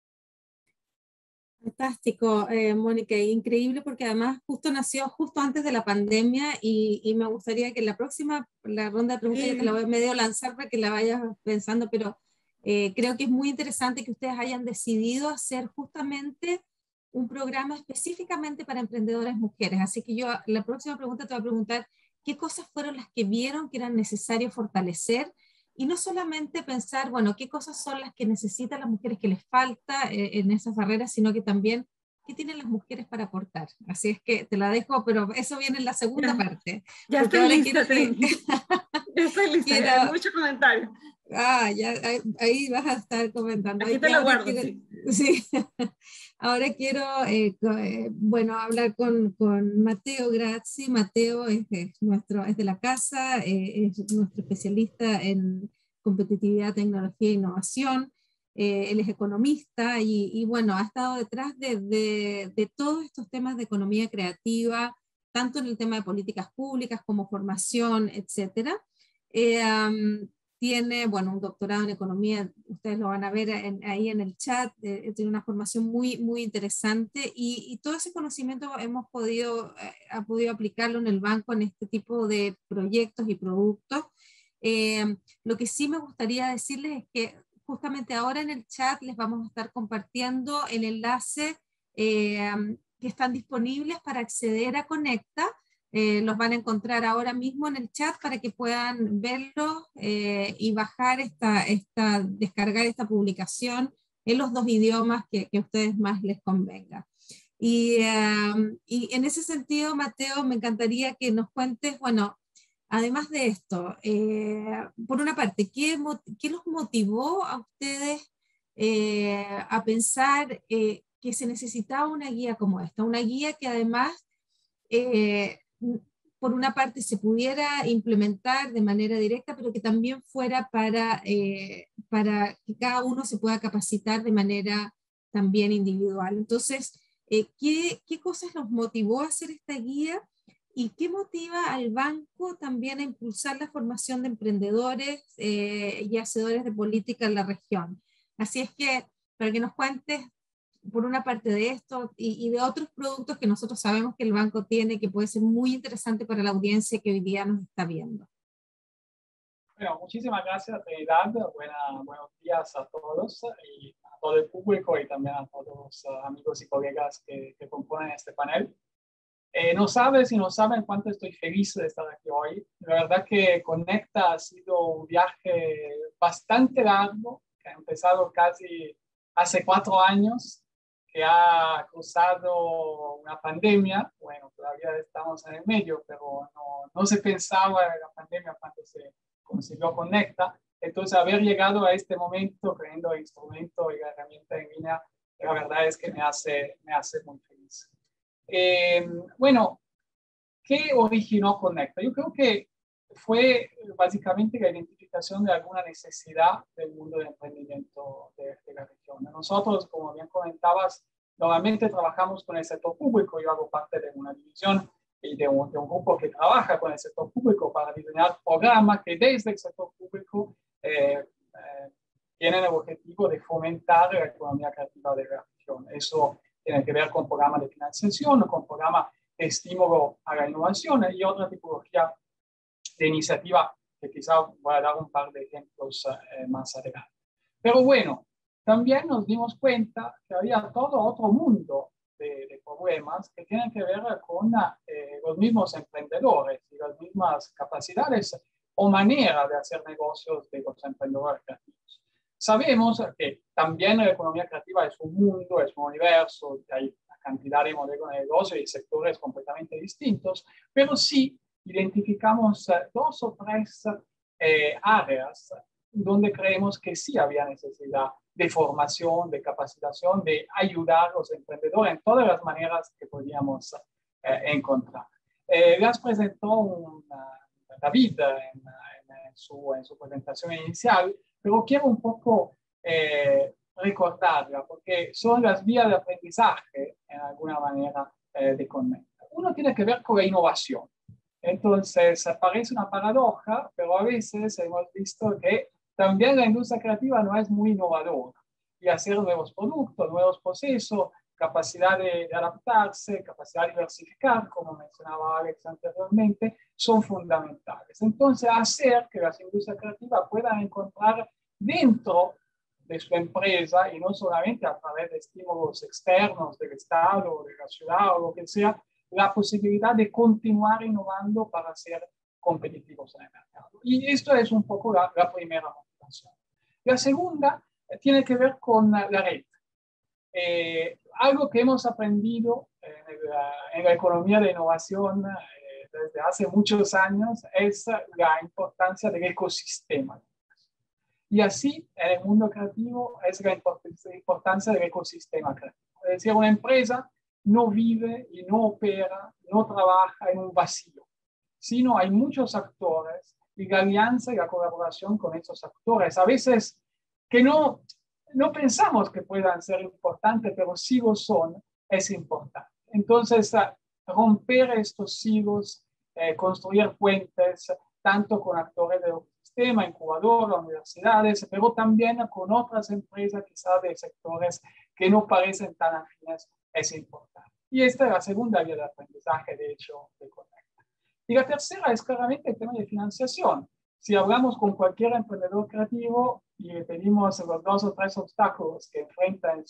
Fantástico, Mónica, increíble porque además nació justo antes de la pandemia y me gustaría que la ronda de preguntas ya te la voy a medio lanzar para que la vayas pensando, pero creo que es muy interesante que ustedes hayan decidido hacer justamente un programa específicamente para emprendedoras mujeres. Así que yo la próxima pregunta te voy a preguntar qué cosas fueron las que vieron que eran necesarias fortalecer y no solamente pensar, bueno, qué cosas son las que necesitan las mujeres que les falta en esas barreras, sino que también qué tienen las mujeres para aportar. Así es que te la dejo, pero eso viene en la segunda parte. Ya estoy lista, ya estoy lista, hay mucho comentario. Ya, ahí vas a estar comentando. Aquí te lo guardo, sí. Ahora quiero, hablar con Matteo Grazzi. Matteo es de la casa, es nuestro especialista en competitividad, tecnología e innovación. Él es economista y bueno, ha estado detrás de todos estos temas de economía creativa, tanto en el tema de políticas públicas como formación, etcétera. Tiene, un doctorado en economía, ustedes lo van a ver ahí en el chat, tiene una formación muy, muy interesante y todo ese conocimiento ha podido aplicarlo en el banco en este tipo de proyectos y productos. Lo que sí me gustaría decirles es que justamente ahora en el chat les vamos a estar compartiendo el enlace que están disponibles para acceder a Conecta. Los van a encontrar ahora mismo en el chat para que puedan verlo y bajar descargar esta publicación en los 2 idiomas que a ustedes más les convenga. Y en ese sentido, Matteo, me encantaría que nos cuentes, además de esto, por una parte, ¿qué los motivó a ustedes a pensar que se necesitaba una guía como esta, una guía que además, por una parte, se pudiera implementar de manera directa, pero que también fuera para que cada uno se pueda capacitar de manera también individual. Entonces, ¿qué cosas nos motivó a hacer esta guía? ¿Y qué motiva al banco también a impulsar la formación de emprendedores y hacedores de política en la región? Así es que, para que nos cuentes, por una parte de esto y de otros productos que nosotros sabemos que el banco tiene, que puede ser muy interesante para la audiencia que hoy día nos está viendo. Bueno, muchísimas gracias, Trinidad. Buenos días a todos y a todo el público y también a todos los amigos y colegas que componen este panel. No sabes y no saben cuánto estoy feliz de estar aquí hoy. La verdad que Conecta ha sido un viaje bastante largo, que ha empezado casi hace 4 años, que ha cruzado una pandemia. Bueno, todavía estamos en el medio, pero no se pensaba en la pandemia cuando se consiguió Conecta. Entonces, haber llegado a este momento creyendo el instrumento y la herramienta en línea, la verdad es que me hace muy feliz. Bueno, ¿qué originó Conecta? Yo creo que fue básicamente la identificación de alguna necesidad del mundo del emprendimiento de la región. Nosotros, como bien comentabas, normalmente trabajamos con el sector público. Yo hago parte de una división y de un grupo que trabaja con el sector público para diseñar programas que desde el sector público tienen el objetivo de fomentar la economía creativa de la región. Eso tiene que ver con programas de financiación, con programas de estímulo a la innovación y otra tipología de iniciativa que quizá voy a dar un par de ejemplos más adelante. Pero bueno, también nos dimos cuenta que había todo otro mundo de problemas que tienen que ver con los mismos emprendedores y las mismas capacidades o manera de hacer negocios de los emprendedores creativos. Sabemos que también la economía creativa es un mundo, es un universo, hay una cantidad de modelos de negocio y sectores completamente distintos, pero sí identificamos 2 o 3 áreas donde creemos que sí había necesidad de formación, de capacitación, de ayudar a los emprendedores en todas las maneras que podíamos encontrar. Las presentó David en su presentación inicial, pero quiero un poco recordarla, porque son las vías de aprendizaje, en alguna manera, de Conecta. Uno tiene que ver con la innovación. Entonces, parece una paradoja, pero a veces hemos visto que también la industria creativa no es muy innovadora. Y hacer nuevos productos, nuevos procesos, capacidad de adaptarse, capacidad de diversificar, como mencionaba Alex anteriormente, son fundamentales. Entonces, hacer que las industrias creativas puedan encontrar dentro de su empresa, y no solamente a través de estímulos externos del Estado, de la ciudad o lo que sea, la posibilidad de continuar innovando para ser competitivos en el mercado. Y esto es un poco la primera motivación. La segunda tiene que ver con la red. Algo que hemos aprendido en la economía de innovación desde hace muchos años es la importancia del ecosistema. Y así, en el mundo creativo, es la importancia del ecosistema creativo. Es decir, una empresa no vive y no opera, no trabaja en un vacío, sino hay muchos actores y la alianza y la colaboración con esos actores, a veces que no pensamos que puedan ser importantes, pero sí lo son, es importante. Entonces, romper estos hilos, construir puentes, tanto con actores del sistema, incubadoras, universidades, pero también con otras empresas, quizás de sectores que no parecen tan afines, es importante. Y esta es la segunda vía de aprendizaje, de hecho, de Conecta. Y la tercera es claramente el tema de financiación. Si hablamos con cualquier emprendedor creativo y le pedimos los 2 o 3 obstáculos que enfrenta en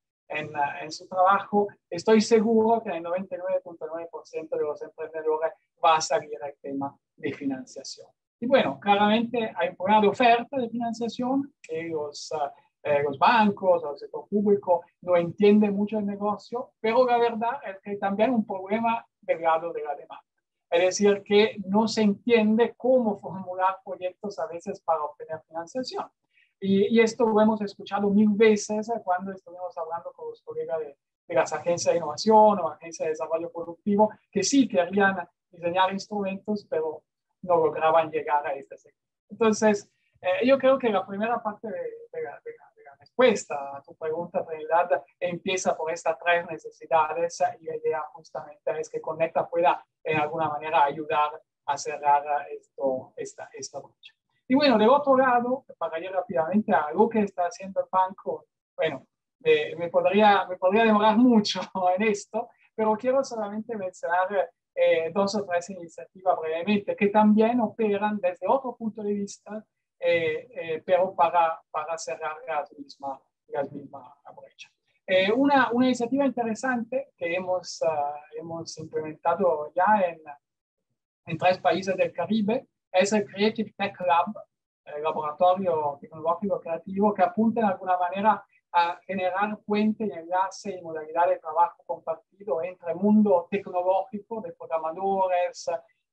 su trabajo, estoy seguro que en el 99.9% de los emprendedores va a salir el tema de financiación. Y bueno, claramente hay un problema de oferta de financiación que los bancos o el sector público no entienden mucho el negocio, pero la verdad es que hay también un problema del lado de la demanda. Es decir, que no se entiende cómo formular proyectos a veces para obtener financiación. Y esto lo hemos escuchado 1000 veces cuando estuvimos hablando con los colegas de las agencias de innovación o agencias de desarrollo productivo, que sí querían diseñar instrumentos, pero no lograban llegar a este sector. Entonces, yo creo que la primera parte de la respuesta a tu pregunta, Trinidad, empieza por estas 3 necesidades, y la idea justamente es que Conecta pueda en alguna manera ayudar a cerrar esta brecha. Y bueno, del otro lado, para ir rápidamente a algo que está haciendo el banco, bueno, me podría demorar mucho en esto, pero quiero solamente mencionar 2 o 3 iniciativas brevemente que también operan desde otro punto de vista, pero para cerrar la misma brecha. Una iniciativa interesante que hemos implementado ya en 3 países del Caribe es el Creative Tech Lab, el laboratorio tecnológico creativo que apunta de alguna manera a generar puente y enlace y modalidad de trabajo compartido entre el mundo tecnológico de programadores,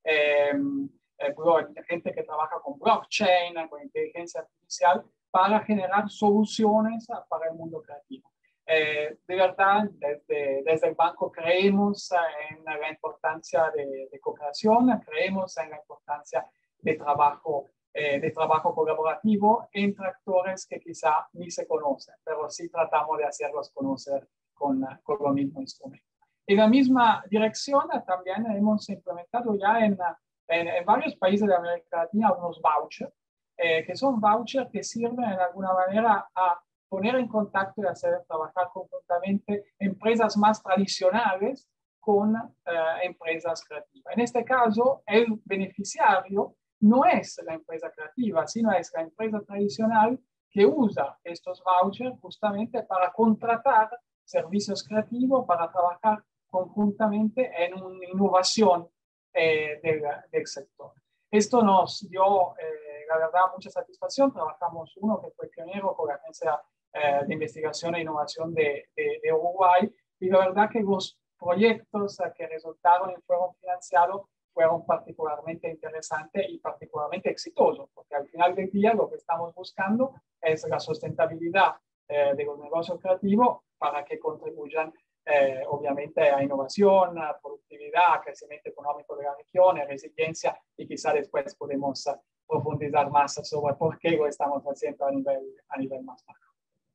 gente que trabaja con blockchain, con inteligencia artificial, para generar soluciones para el mundo creativo. De verdad, desde el banco creemos en la importancia de cooperación, creemos en la importancia de trabajo colaborativo entre actores que quizá ni se conocen, pero sí tratamos de hacerlos conocer con los mismos instrumentos. En la misma dirección también hemos implementado ya en varios países de América Latina unos vouchers, que son vouchers que sirven de alguna manera a poner en contacto y hacer trabajar conjuntamente empresas más tradicionales con empresas creativas. En este caso, el beneficiario no es la empresa creativa, sino es la empresa tradicional que usa estos vouchers justamente para contratar servicios creativos, para trabajar conjuntamente en una innovación del sector. Esto nos dio, la verdad, mucha satisfacción. Trabajamos uno que fue pionero con la Agencia de Investigación e Innovación de Uruguay, y la verdad que los proyectos que resultaron y fueron financiados fueron particularmente interesantes y particularmente exitosos, porque al final del día lo que estamos buscando es la sustentabilidad de los negocios creativos para que contribuyan obviamente a innovación, a productividad, a crecimiento económico de la región, a resiliencia, y quizá después podemos profundizar más sobre por qué lo estamos haciendo a nivel más macro.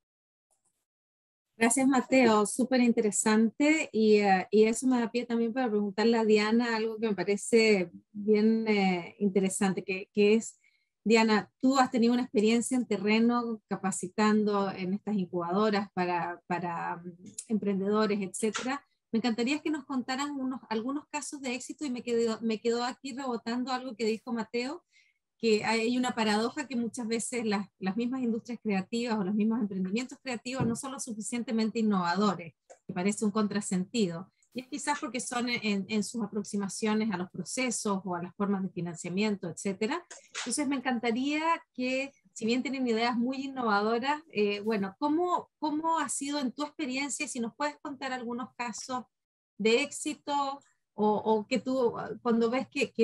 Gracias, Mateo, súper interesante, y eso me da pie también para preguntarle a Diana algo que me parece bien interesante, que es, Diana, tú has tenido una experiencia en terreno capacitando en estas incubadoras para emprendedores, etcétera. Me encantaría que nos contaran algunos casos de éxito, y me quedó aquí rebotando algo que dijo Mateo, que hay una paradoja que muchas veces las mismas industrias creativas o los mismos emprendimientos creativos no son lo suficientemente innovadores, que parece un contrasentido. Y es quizás porque son en sus aproximaciones a los procesos o a las formas de financiamiento, etcétera. Entonces me encantaría que, si bien tienen ideas muy innovadoras, bueno, ¿cómo ha sido en tu experiencia? Si nos puedes contar algunos casos de éxito, o que tú, cuando ves que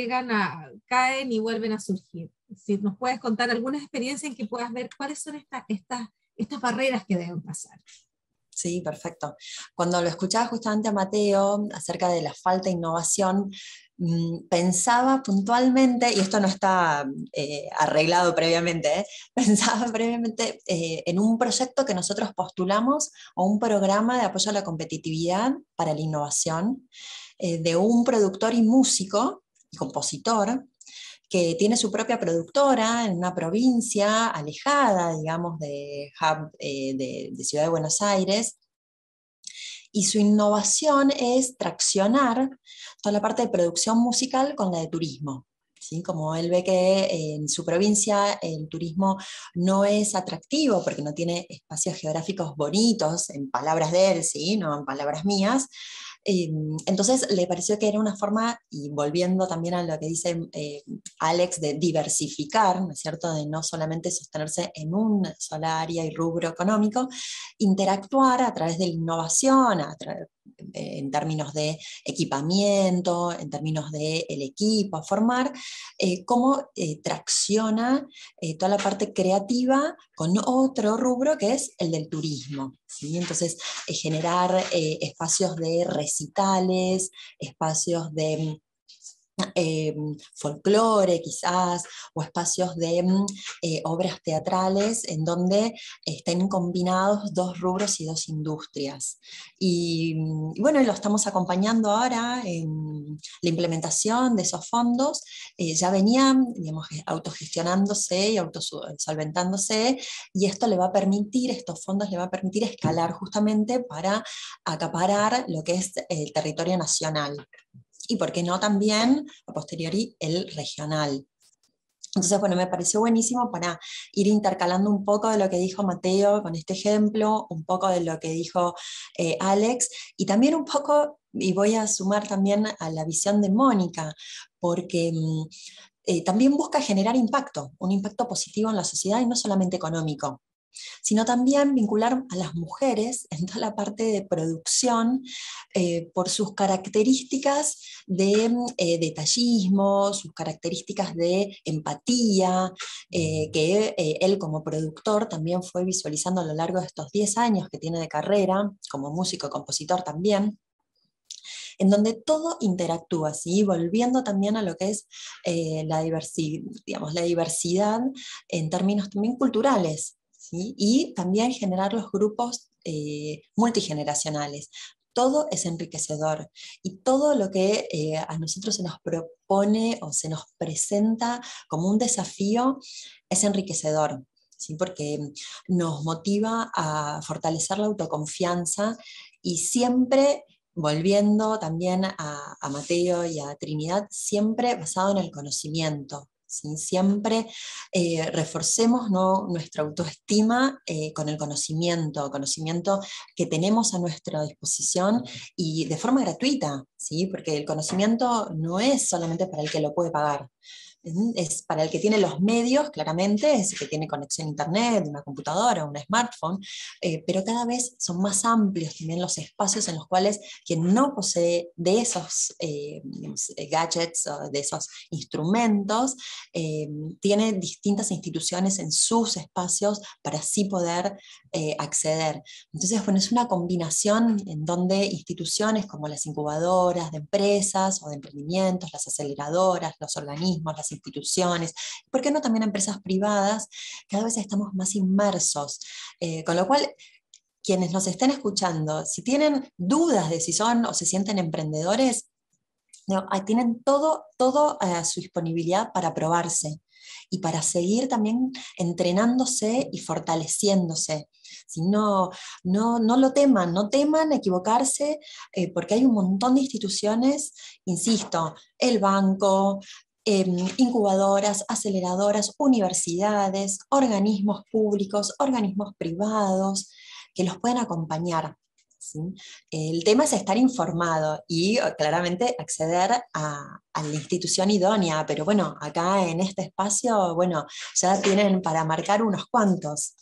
caen y vuelven a surgir. Si nos puedes contar alguna experiencia en que puedas ver cuáles son estas barreras que deben pasar. Sí, perfecto. Cuando lo escuchaba justamente a Mateo acerca de la falta de innovación, pensaba puntualmente, y esto no está arreglado previamente, pensaba previamente en un proyecto que nosotros postulamos, o un programa de apoyo a la competitividad para la innovación, de un productor y músico y compositor que tiene su propia productora en una provincia alejada, digamos, de Ciudad de Buenos Aires, y su innovación es traccionar toda la parte de producción musical con la de turismo. ¿Sí? Como él ve que en su provincia el turismo no es atractivo porque no tiene espacios geográficos bonitos, en palabras de él, ¿sí? No en palabras mías. Entonces le pareció que era una forma, y volviendo también a lo que dice Alex, de diversificar, ¿no es cierto?, de no solamente sostenerse en un sola área y rubro económico, interactuar a través de la innovación, en términos de equipamiento, en términos del equipo a formar, cómo tracciona toda la parte creativa con otro rubro que es el del turismo, ¿sí? Entonces, generar espacios de recitales, espacios de folclore quizás, o espacios de obras teatrales en donde estén combinados dos rubros y dos industrias. Y bueno, lo estamos acompañando ahora en la implementación de esos fondos. Ya venían, digamos, autogestionándose y autosolventándose, y esto le va a permitir, estos fondos le va a permitir escalar justamente para acaparar lo que es el territorio nacional. Y por qué no también, a posteriori, el regional. Entonces, bueno, me pareció buenísimo para ir intercalando un poco de lo que dijo Mateo con este ejemplo, un poco de lo que dijo Alex, y también un poco, y voy a sumar también a la visión de Mónica, porque también busca generar impacto, un impacto positivo en la sociedad y no solamente económico, sino también vincular a las mujeres en toda la parte de producción por sus características de detallismo, sus características de empatía, que él como productor también fue visualizando a lo largo de estos 10 años que tiene de carrera, como músico y compositor también, en donde todo interactúa, ¿sí? Volviendo también a lo que es la diversidad en términos también culturales, ¿sí? Y también generar los grupos multigeneracionales. Todo es enriquecedor, y todo lo que a nosotros se nos propone o se nos presenta como un desafío es enriquecedor, ¿sí? Porque nos motiva a fortalecer la autoconfianza, y siempre volviendo también a Mateo y a Trinidad, siempre basado en el conocimiento, ¿sí? Siempre reforcemos, ¿no?, nuestra autoestima con el conocimiento que tenemos a nuestra disposición y de forma gratuita, ¿sí? Porque el conocimiento no es solamente para el que lo puede pagar. Es para el que tiene los medios, claramente, es el que tiene conexión a internet, una computadora, un smartphone, pero cada vez son más amplios también los espacios en los cuales quien no posee de esos gadgets o de esos instrumentos, tiene distintas instituciones en sus espacios para así poder acceder. Entonces, bueno, es una combinación en donde instituciones como las incubadoras de empresas o de emprendimientos, las aceleradoras, los organismos, las instituciones, ¿por qué no también empresas privadas? Cada vez estamos más inmersos, con lo cual quienes nos estén escuchando, si tienen dudas de si son o se sienten emprendedores, no, tienen todo a su disponibilidad para probarse y para seguir también entrenándose y fortaleciéndose. Si no lo teman, no teman equivocarse, porque hay un montón de instituciones, insisto, el banco, incubadoras, aceleradoras, universidades, organismos públicos, organismos privados, que los pueden acompañar, ¿sí? El tema es estar informado y claramente acceder a la institución idónea, pero bueno, acá en este espacio, bueno, ya tienen para marcar unos cuantos.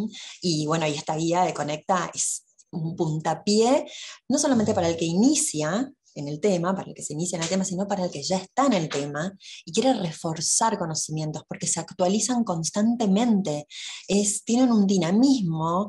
Y bueno, y esta guía de Conecta es un puntapié, no solamente para el que inicia en el tema, para el que se inicia en el tema, sino para el que ya está en el tema y quiere reforzar conocimientos, porque se actualizan constantemente, tienen un dinamismo,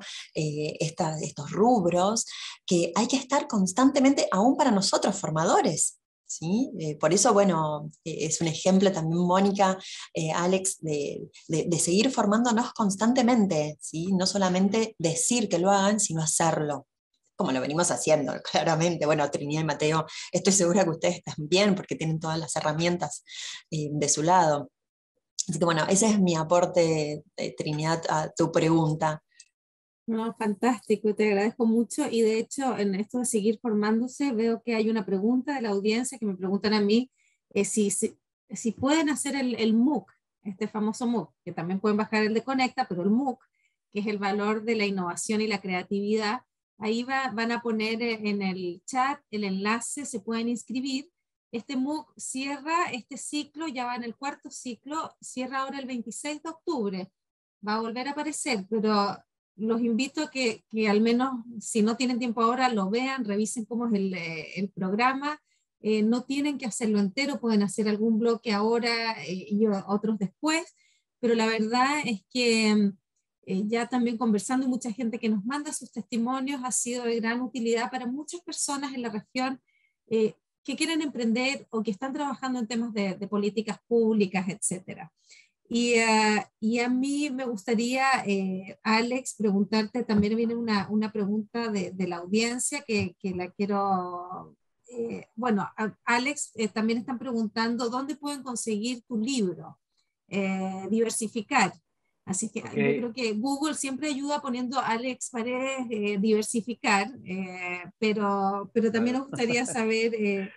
estos rubros, que hay que estar constantemente, aún para nosotros formadores, ¿sí? Por eso, bueno, es un ejemplo también, Mónica, Alex, de seguir formándonos constantemente, ¿sí? No solamente decir que lo hagan, sino hacerlo, como lo venimos haciendo, claramente. Bueno, Trinidad y Mateo, estoy segura que ustedes también, porque tienen todas las herramientas de su lado. Así que bueno, ese es mi aporte, Trinidad, a tu pregunta. No, fantástico, te agradezco mucho, y de hecho en esto de seguir formándose veo que hay una pregunta de la audiencia que me preguntan a mí si pueden hacer el MOOC, este famoso MOOC, que también pueden bajar el de Conecta, pero el MOOC, que es el valor de la innovación y la creatividad, ahí van a poner en el chat el enlace, se pueden inscribir. Este MOOC cierra este ciclo, ya va en el 4º ciclo, cierra ahora el 26 de octubre, va a volver a aparecer, pero los invito a que al menos, si no tienen tiempo ahora, lo vean, revisen cómo es el programa. No tienen que hacerlo entero, pueden hacer algún bloque ahora y otros después, pero la verdad es que ya también conversando, y mucha gente que nos manda sus testimonios ha sido de gran utilidad para muchas personas en la región que quieren emprender o que están trabajando en temas de políticas públicas, etcétera. Y a mí me gustaría, Alex, preguntarte, también viene una pregunta de la audiencia que la quiero... bueno, Alex, también están preguntando dónde pueden conseguir tu libro, Diversificar. Así que yo creo que Google siempre ayuda poniendo Alex Paredes Diversificar, pero también nos gustaría saber...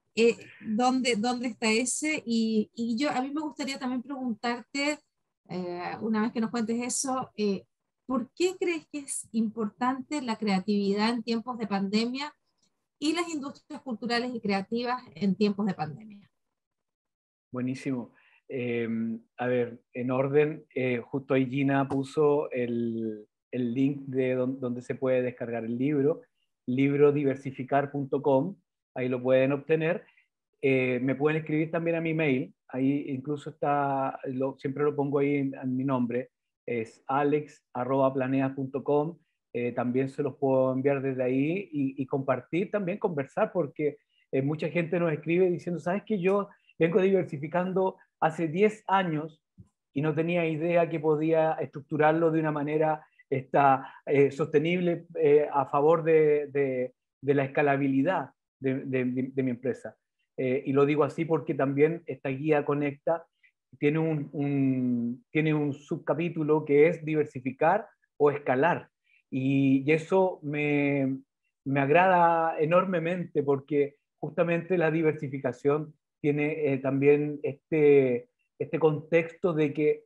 ¿dónde está ese? Y a mí me gustaría también preguntarte, una vez que nos cuentes eso, ¿por qué crees que es importante la creatividad en tiempos de pandemia y las industrias culturales y creativas en tiempos de pandemia? Buenísimo. A ver, en orden, justo ahí Gina puso el link de donde se puede descargar el libro, librodiversificar.com, ahí lo pueden obtener. Me pueden escribir también a mi mail, ahí incluso está, siempre lo pongo ahí en mi nombre, es alex@planea.com. También se los puedo enviar desde ahí y compartir, también conversar, porque mucha gente nos escribe diciendo, ¿sabes qué? Yo vengo diversificando hace 10 años y no tenía idea que podía estructurarlo de una manera sostenible a favor de la escalabilidad de mi empresa. Y lo digo así porque también esta guía Conecta tiene tiene un subcapítulo que es diversificar o escalar. Y eso me agrada enormemente porque justamente la diversificación tiene también este contexto de que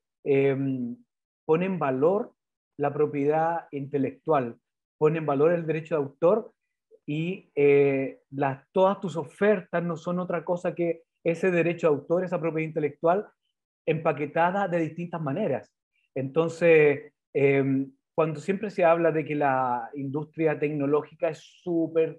pone en valor la propiedad intelectual, pone en valor el derecho de autor y todas tus ofertas no son otra cosa que ese derecho de autor, esa propiedad intelectual empaquetada de distintas maneras. Entonces, cuando siempre se habla de que la industria tecnológica es súper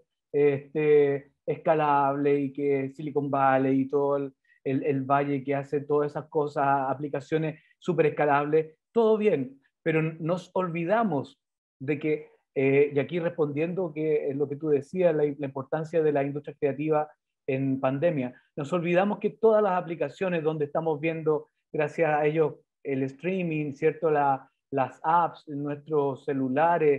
escalable y que Silicon Valley y todo el valle que hace todas esas cosas, aplicaciones súper escalables, todo bien, pero nos olvidamos de que, y aquí respondiendo que es lo que tú decías, la importancia de la industria creativa en pandemia, nos olvidamos que todas las aplicaciones donde estamos viendo, gracias a ellos, el streaming, ¿cierto? Las apps en nuestros celulares,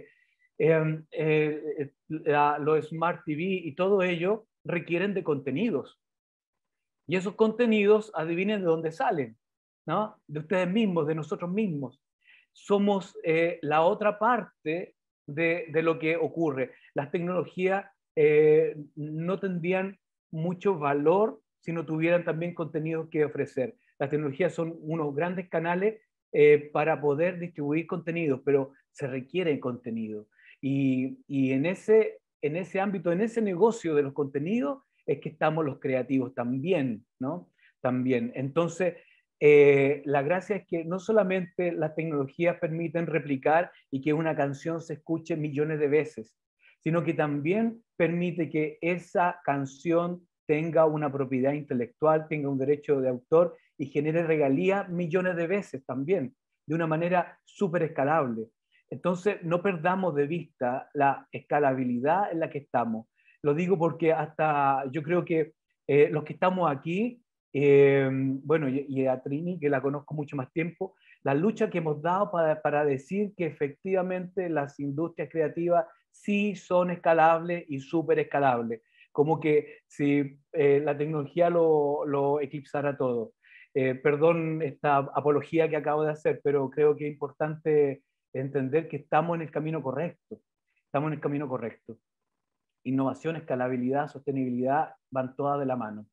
los Smart TV y todo ello requieren de contenidos. Y esos contenidos, adivinen de dónde salen, ¿no? De ustedes mismos, de nosotros mismos. Somos la otra parte de lo que ocurre. Las tecnologías no tendrían mucho valor si no tuvieran también contenidos que ofrecer. Las tecnologías son unos grandes canales para poder distribuir contenidos, pero se requiere contenido. Y en ese ámbito, en ese negocio de los contenidos, es que estamos los creativos también, ¿no? También. Entonces, la gracia es que no solamente las tecnologías permiten replicar y que una canción se escuche millones de veces, sino que también permite que esa canción tenga una propiedad intelectual, tenga un derecho de autor y genere regalía millones de veces también, de una manera súper escalable. Entonces, no perdamos de vista la escalabilidad en la que estamos. Lo digo porque hasta yo creo que los que estamos aquí, bueno, y a Trini, que la conozco mucho más tiempo, la lucha que hemos dado para decir que efectivamente las industrias creativas sí son escalables y súper escalables, como que si la tecnología lo eclipsara todo. Perdón esta apología que acabo de hacer, pero creo que es importante entender que estamos en el camino correcto. Estamos en el camino correcto. Innovación, escalabilidad, sostenibilidad van todas de la mano.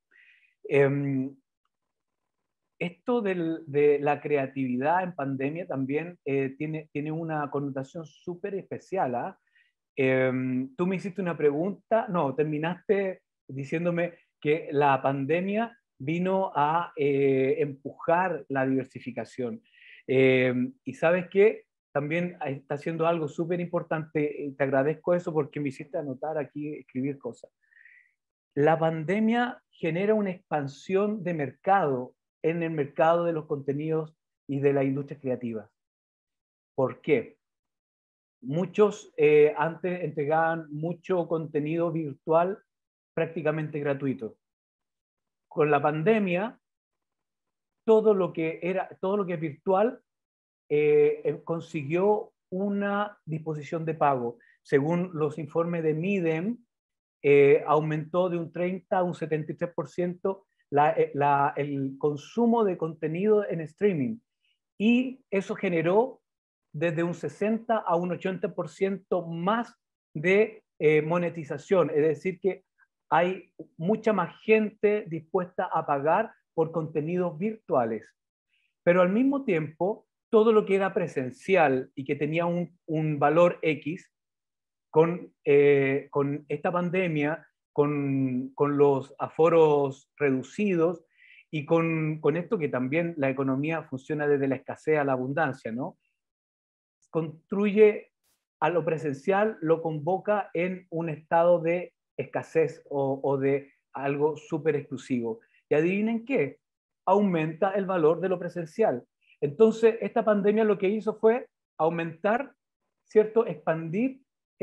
Esto de la creatividad en pandemia también tiene una connotación súper especial. Tú me hiciste una pregunta, no, terminaste diciéndome que la pandemia vino a empujar la diversificación. Y ¿sabes qué? también está haciendo algo súper importante. Te agradezco eso porque me hiciste anotar aquí, escribir cosas. La pandemia genera una expansión de mercado en el mercado de los contenidos y de la industria creativa. ¿Por qué? Muchos antes entregaban mucho contenido virtual prácticamente gratuito. Con la pandemia, todo lo que es virtual consiguió una disposición de pago. Según los informes de Midem, aumentó de un 30 a un 73% el consumo de contenido en streaming. Y eso generó desde un 60 a un 80% más de monetización. Es decir, que hay mucha más gente dispuesta a pagar por contenidos virtuales. Pero al mismo tiempo, todo lo que era presencial y que tenía un valor X, con esta pandemia, con los aforos reducidos y con esto que también la economía funciona desde la escasez a la abundancia, ¿no? Construye a lo presencial, lo convoca en un estado de escasez o de algo súper exclusivo. Y adivinen qué, aumenta el valor de lo presencial. Entonces, esta pandemia lo que hizo fue aumentar, ¿cierto? Expandir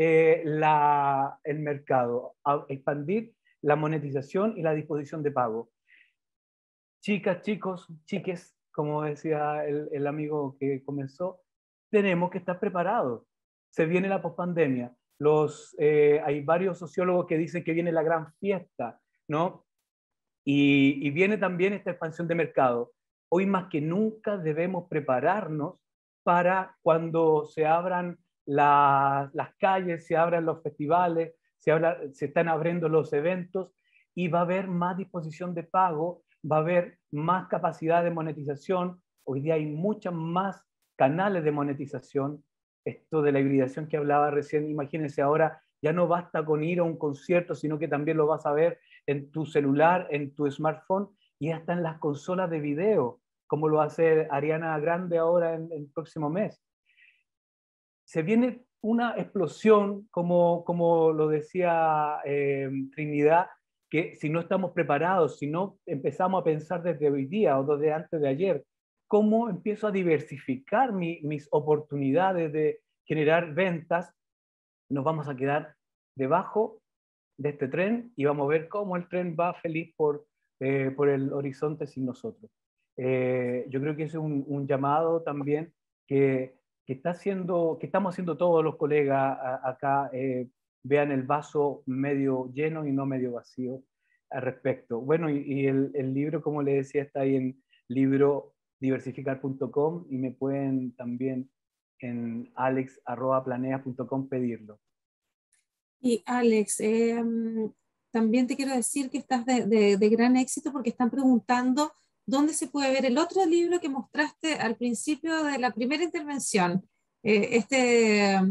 el mercado, expandir la monetización y la disposición de pago. Chicas, chicos, chiques, como decía el amigo que comenzó, tenemos que estar preparados. Se viene la pospandemia. Hay varios sociólogos que dicen que viene la gran fiesta, ¿no? Y viene también esta expansión de mercado. Hoy más que nunca debemos prepararnos para cuando se abran las calles, se abran los festivales, se están abriendo los eventos y va a haber más disposición de pago, va a haber más capacidad de monetización. Hoy día hay muchas más canales de monetización. Esto de la hibridación que hablaba recién, imagínense ahora, ya no basta con ir a un concierto, sino que también lo vas a ver en tu celular, en tu smartphone y hasta en las consolas de video, como lo hace Ariana Grande ahora en el próximo mes. Se viene una explosión, como lo decía Trinidad, que si no estamos preparados, si no empezamos a pensar desde hoy día o desde antes de ayer, ¿cómo empiezo a diversificar mis oportunidades de generar ventas? Nos vamos a quedar debajo de este tren y vamos a ver cómo el tren va feliz por el horizonte sin nosotros. Yo creo que es un llamado también que estamos haciendo todos los colegas acá, vean el vaso medio lleno y no medio vacío al respecto. Bueno, y el libro, como le decía, está ahí en librodiversificar.com y me pueden también en alex@planea.com pedirlo. Y Alex, también te quiero decir que estás de gran éxito porque están preguntando dónde se puede ver el otro libro que mostraste al principio de la primera intervención. Ese.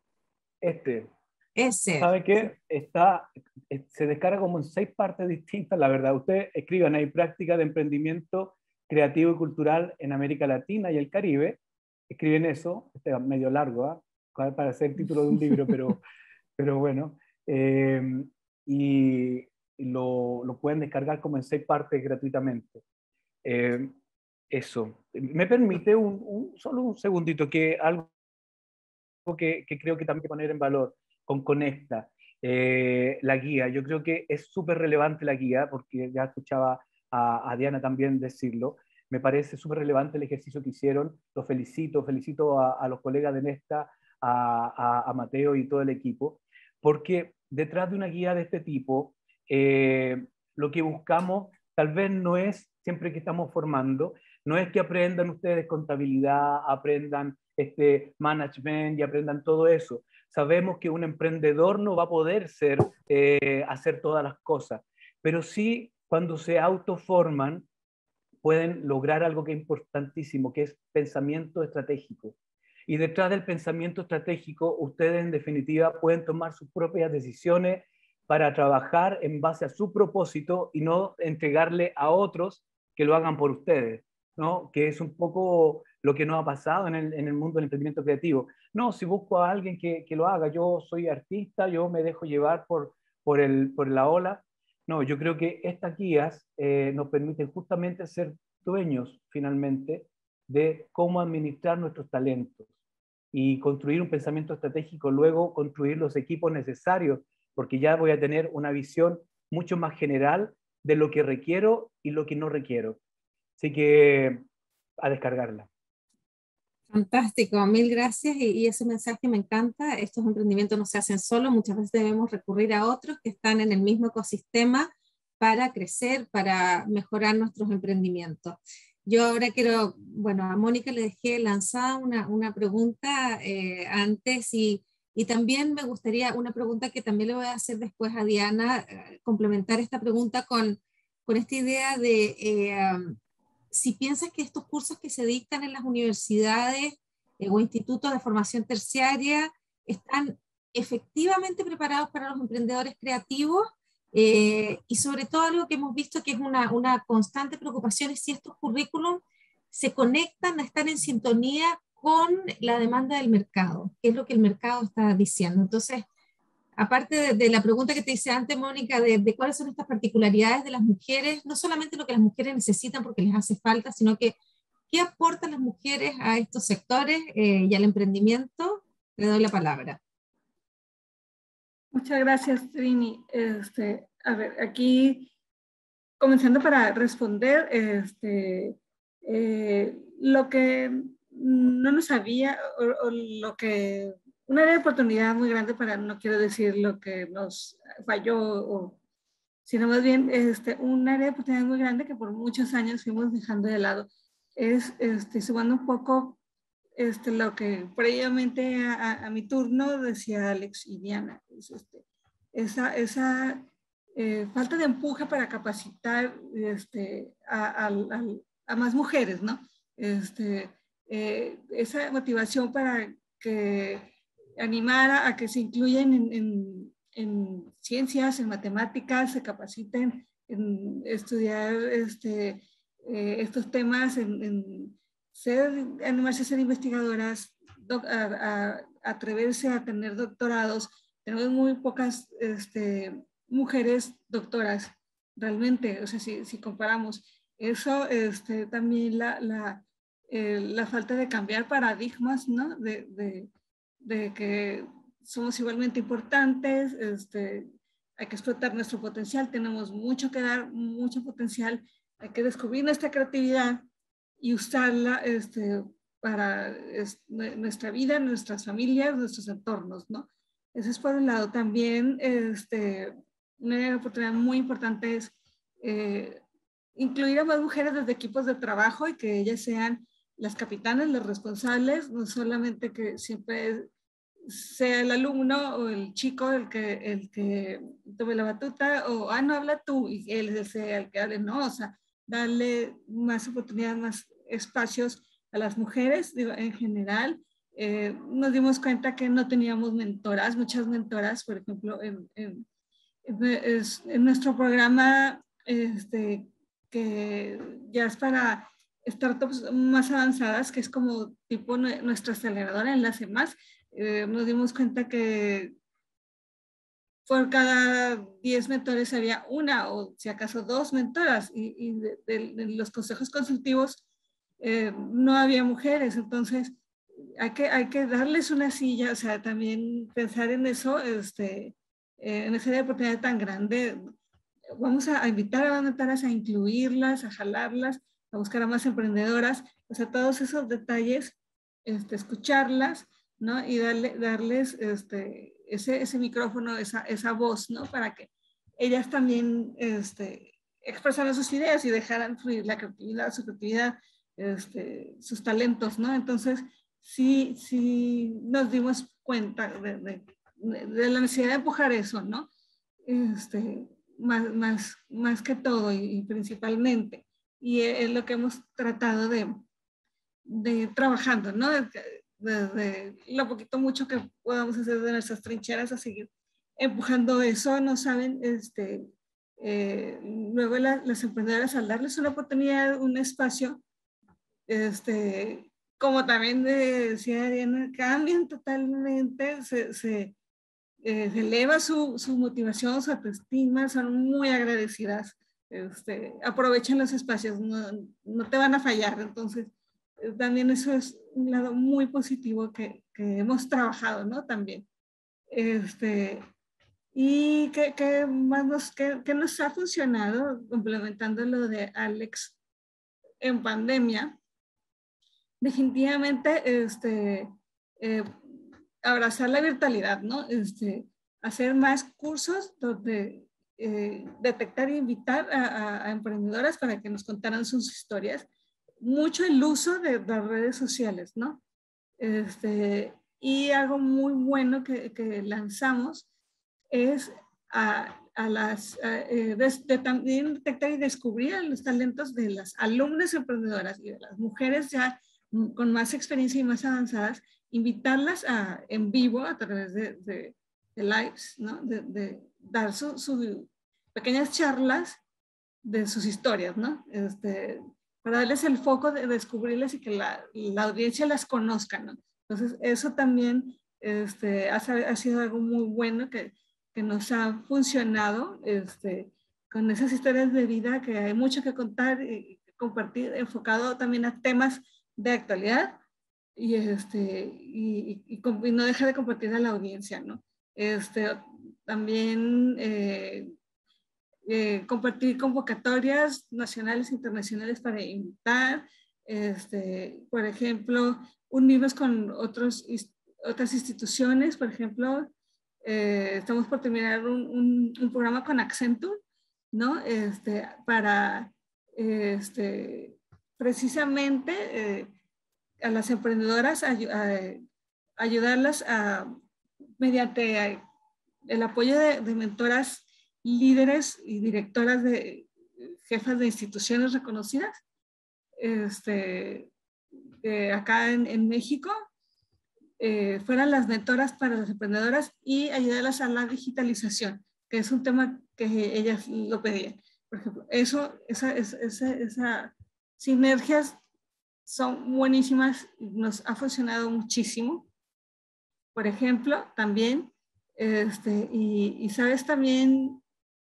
¿Sabe qué? Se descarga como en 6 partes distintas, la verdad. Ustedes escriban ahí práctica de emprendimiento creativo y cultural en América Latina y el Caribe. Escriben eso, este es medio largo, ¿eh? Para ser el título de un libro, pero bueno. Y lo pueden descargar como en 6 partes gratuitamente. Eso. ¿Me permite solo un segundito que algo que creo que también hay que poner en valor con Conecta? La guía. Yo creo que es súper relevante la guía, porque ya escuchaba a Diana también decirlo. Me parece súper relevante el ejercicio que hicieron. Los felicito a los colegas de Nesta, a Mateo y todo el equipo, porque detrás de una guía de este tipo, lo que buscamos tal vez no es, siempre que estamos formando, no es que aprendan ustedes contabilidad, aprendan management y aprendan todo eso. Sabemos que un emprendedor no va a poder hacer todas las cosas, pero sí cuando se autoforman pueden lograr algo que es importantísimo, que es pensamiento estratégico. Y detrás del pensamiento estratégico, ustedes en definitiva pueden tomar sus propias decisiones para trabajar en base a su propósito y no entregarle a otros que lo hagan por ustedes, ¿no? Que es un poco lo que nos ha pasado en el mundo del emprendimiento creativo. No, si busco a alguien que lo haga, yo soy artista, yo me dejo llevar por la ola. No, yo creo que estas guías nos permiten justamente ser dueños finalmente de cómo administrar nuestros talentos y construir un pensamiento estratégico, luego construir los equipos necesarios, porque ya voy a tener una visión mucho más general de lo que requiero y lo que no requiero. Así que a descargarla. Fantástico, mil gracias y ese mensaje me encanta. Estos emprendimientos no se hacen solos, muchas veces debemos recurrir a otros que están en el mismo ecosistema para crecer, para mejorar nuestros emprendimientos. Yo ahora quiero, bueno, a Mónica le dejé lanzada una pregunta antes y también me gustaría una pregunta que también le voy a hacer después a Diana, complementar esta pregunta con esta idea de si piensas que estos cursos que se dictan en las universidades o institutos de formación terciaria están efectivamente preparados para los emprendedores creativos, y sobre todo algo que hemos visto que es una constante preocupación es si estos currículums se conectan, están en sintonía con la demanda del mercado, que es lo que el mercado está diciendo. Entonces, aparte de la pregunta que te hice antes, Mónica, de cuáles son estas particularidades de las mujeres, no solamente lo que las mujeres necesitan porque les hace falta, sino que qué aportan las mujeres a estos sectores y al emprendimiento, le doy la palabra. Muchas gracias, Trini. A ver, aquí, comenzando para responder, lo que no nos sabía, o lo que, una área de oportunidad muy grande para, no quiero decir lo que nos falló, sino más bien un área de oportunidad muy grande que por muchos años fuimos dejando de lado. Es, sumando un poco lo que previamente a mi turno decía Alex y Diana, esa falta de empuje para capacitar a más mujeres, ¿no? Esa motivación para que animara a que se incluyan en ciencias, en matemáticas, se capaciten en estudiar estos temas, animarse a ser investigadoras, atreverse a tener doctorados. Tenemos muy pocas mujeres doctoras, realmente, o sea, si comparamos eso, también la falta de cambiar paradigmas, ¿no? De que somos igualmente importantes, hay que explotar nuestro potencial, tenemos mucho que dar, mucho potencial, hay que descubrir nuestra creatividad y usarla para nuestra vida, nuestras familias, nuestros entornos, ¿no? Eso es por un lado. También una oportunidad muy importante es incluir a más mujeres desde equipos de trabajo y que ellas sean las capitanas, las responsables, no solamente que siempre sea el alumno o el chico el que tome la batuta o, no, habla tú, y él sea el que hable, no, o sea, darle más oportunidades, más espacios a las mujeres, digo, en general. Nos dimos cuenta que no teníamos mentoras, muchas mentoras, por ejemplo, en nuestro programa, que ya es para startups más avanzadas, que es como tipo nuestra aceleradora Enlace Más. Nos dimos cuenta que por cada 10 mentores había una o si acaso 2 mentoras, y de los consejos consultivos no había mujeres. Entonces hay que darles una silla, o sea, también pensar en eso, en esa oportunidad tan grande. Vamos a invitar a las mentoras, a incluirlas, a jalarlas, a buscar a más emprendedoras, o sea, todos esos detalles, escucharlas, ¿no? Y darles ese micrófono, esa voz, ¿no? Para que ellas también expresaran sus ideas y dejaran fluir la creatividad, su creatividad, sus talentos, ¿no? Entonces, sí nos dimos cuenta de la necesidad de empujar eso, ¿no? Más que todo y principalmente. Y es lo que hemos tratado de trabajando, ¿no? Desde lo poquito mucho que podamos hacer de nuestras trincheras a seguir empujando eso. No saben, luego las emprendedoras, al darles una oportunidad, un espacio, como también decía Diana, cambian totalmente, se eleva su motivación, su autoestima, son muy agradecidas, aprovechan los espacios, no te van a fallar. Entonces, también eso es un lado muy positivo que hemos trabajado, ¿no? También. ¿Y qué más qué nos ha funcionado, complementando lo de Alex en pandemia? Definitivamente, abrazar la virtualidad, ¿no? Hacer más cursos donde detectar e invitar a emprendedoras para que nos contaran sus historias. Mucho el uso de las redes sociales, ¿no? Y algo muy bueno que lanzamos es también detectar y descubrir los talentos de las alumnas emprendedoras y de las mujeres ya con más experiencia y más avanzadas, invitarlas en vivo a través de lives, ¿no? De dar sus pequeñas charlas de sus historias, ¿no? Para darles el foco de descubrirles y que la audiencia las conozca, ¿no? Entonces, eso también ha sido algo muy bueno que nos ha funcionado con esas historias de vida, que hay mucho que contar y compartir, enfocado también a temas de actualidad y no dejar de compartir a la audiencia, ¿no? También compartir convocatorias nacionales e internacionales para invitar, por ejemplo, unirnos con otras instituciones. Por ejemplo, estamos por terminar un programa con Accenture, ¿no? Para precisamente a las emprendedoras ayudarlas mediante el apoyo de mentoras, líderes y directoras jefas de instituciones reconocidas acá en México, fueran las mentoras para las emprendedoras y ayudarlas a la digitalización, que es un tema que ellas lo pedían. Por ejemplo, esas sinergias son buenísimas, nos ha funcionado muchísimo. Por ejemplo, también, y sabes también,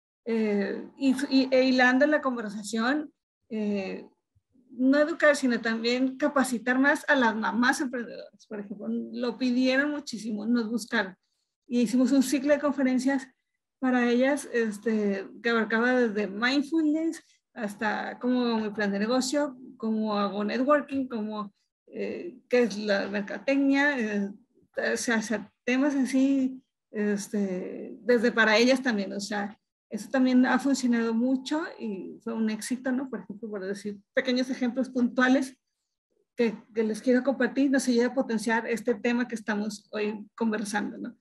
hilando la conversación, no educar, sino también capacitar más a las mamás emprendedoras. Por ejemplo, lo pidieron muchísimo, nos buscaron y hicimos un ciclo de conferencias para ellas que abarcaba desde mindfulness hasta cómo hago mi plan de negocio, cómo hago networking, cómo qué es la mercadotecnia, o sea, temas así, desde para ellas también, o sea, eso también ha funcionado mucho y fue un éxito, ¿no? Por ejemplo, por decir pequeños ejemplos puntuales que les quiero compartir, nos ayuda a potenciar este tema que estamos hoy conversando, ¿no?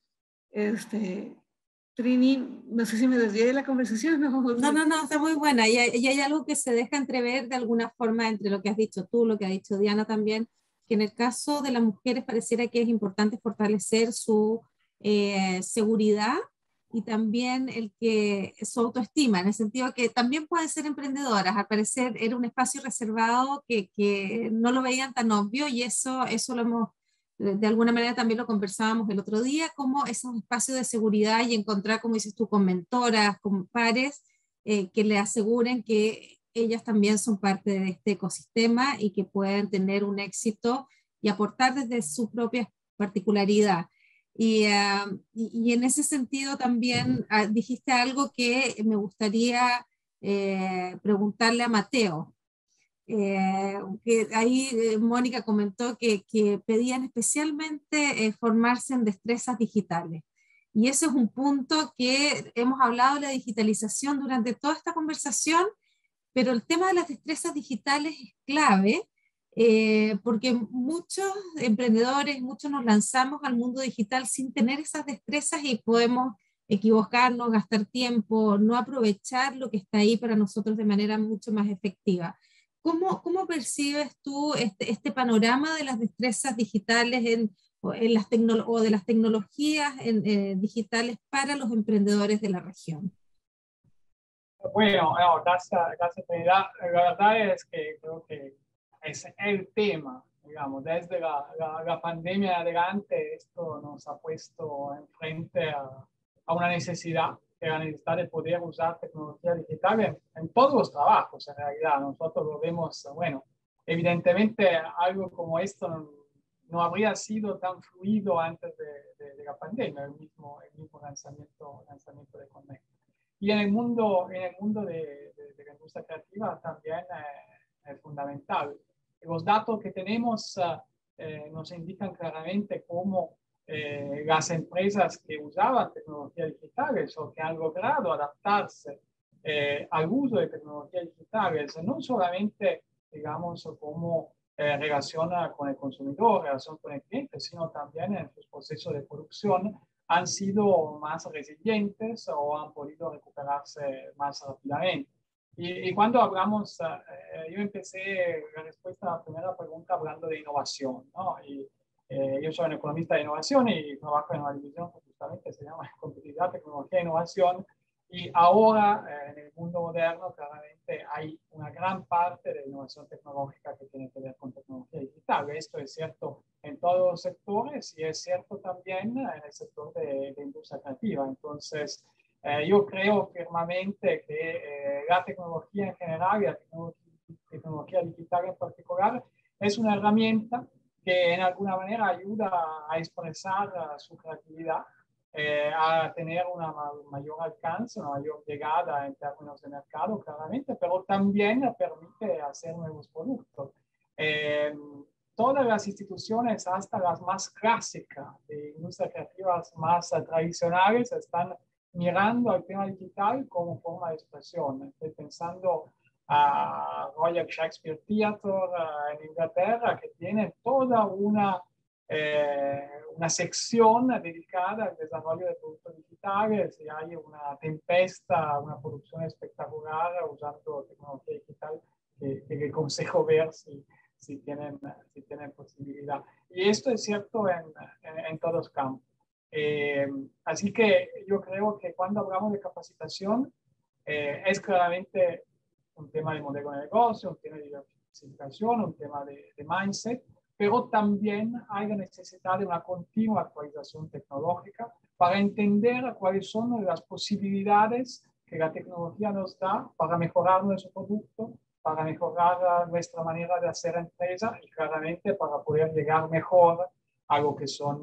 Trini, no sé si me desvié de la conversación. No, está muy buena. Y hay algo que se deja entrever de alguna forma entre lo que has dicho tú, lo que ha dicho Diana también, que en el caso de las mujeres pareciera que es importante fortalecer su seguridad y también su autoestima, en el sentido que también pueden ser emprendedoras. Al parecer era un espacio reservado que no lo veían tan obvio, y eso lo hemos, de alguna manera también lo conversábamos el otro día, como esos espacios de seguridad y encontrar, como dices tú, con mentoras, con pares, que le aseguren que ellas también son parte de este ecosistema y que pueden tener un éxito y aportar desde su propia particularidad. Y en ese sentido también dijiste algo que me gustaría preguntarle a Mateo. Que ahí Mónica comentó que pedían especialmente formarse en destrezas digitales. Y ese es un punto que hemos hablado de la digitalización durante toda esta conversación, pero el tema de las destrezas digitales es clave, porque muchos emprendedores, muchos nos lanzamos al mundo digital sin tener esas destrezas y podemos equivocarnos, gastar tiempo, no aprovechar lo que está ahí para nosotros de manera mucho más efectiva. ¿Cómo percibes tú este panorama de las destrezas digitales o de las tecnologías digitales para los emprendedores de la región? Bueno, gracias Trinidad. La verdad es que creo que es el tema digamos, desde la pandemia adelante, esto nos ha puesto enfrente a una necesidad, que es la necesidad de poder usar tecnología digital en todos los trabajos, en realidad. Nosotros lo vemos, bueno, evidentemente algo como esto no habría sido tan fluido antes de la pandemia, el mismo lanzamiento de Connect. Y en el mundo de la industria creativa también es fundamental. Los datos que tenemos nos indican claramente cómo las empresas que usaban tecnologías digitales o que han logrado adaptarse al uso de tecnologías digitales, no solamente, digamos, cómo relaciona con el consumidor, relación con el cliente, sino también en sus procesos de producción, han sido más resilientes o han podido recuperarse más rápidamente. Y cuando hablamos, yo empecé la respuesta a la primera pregunta hablando de innovación, ¿no? Y yo soy un economista de innovación y trabajo en una división que justamente se llama Competitividad, Tecnología e Innovación. Y ahora, en el mundo moderno, claramente hay una gran parte de innovación tecnológica que tiene que ver con tecnología digital. Esto es cierto en todos los sectores y es cierto también en el sector de industria creativa. Entonces, yo creo firmemente que la tecnología en general y la tecnología digital en particular es una herramienta que en alguna manera ayuda a expresar su creatividad, a tener una mayor alcance, una mayor llegada en términos de mercado, claramente, pero también permite hacer nuevos productos. Todas las instituciones, hasta las más clásicas de industria creativas más tradicionales, están mirando al tema digital como forma de expresión. Estoy pensando a Royal Shakespeare Theatre en Inglaterra, que tiene toda una sección dedicada al desarrollo de productos digitales y hay una tempesta, una producción espectacular usando tecnología digital que le aconsejo ver si tienen posibilidad. Y esto es cierto en todos los campos. Así que yo creo que cuando hablamos de capacitación es claramente un tema de modelo de negocio, un tema de diversificación, un tema de mindset, pero también hay la necesidad de una continua actualización tecnológica para entender cuáles son las posibilidades que la tecnología nos da para mejorar nuestro producto, para mejorar nuestra manera de hacer empresa y claramente para poder llegar mejor a lo que son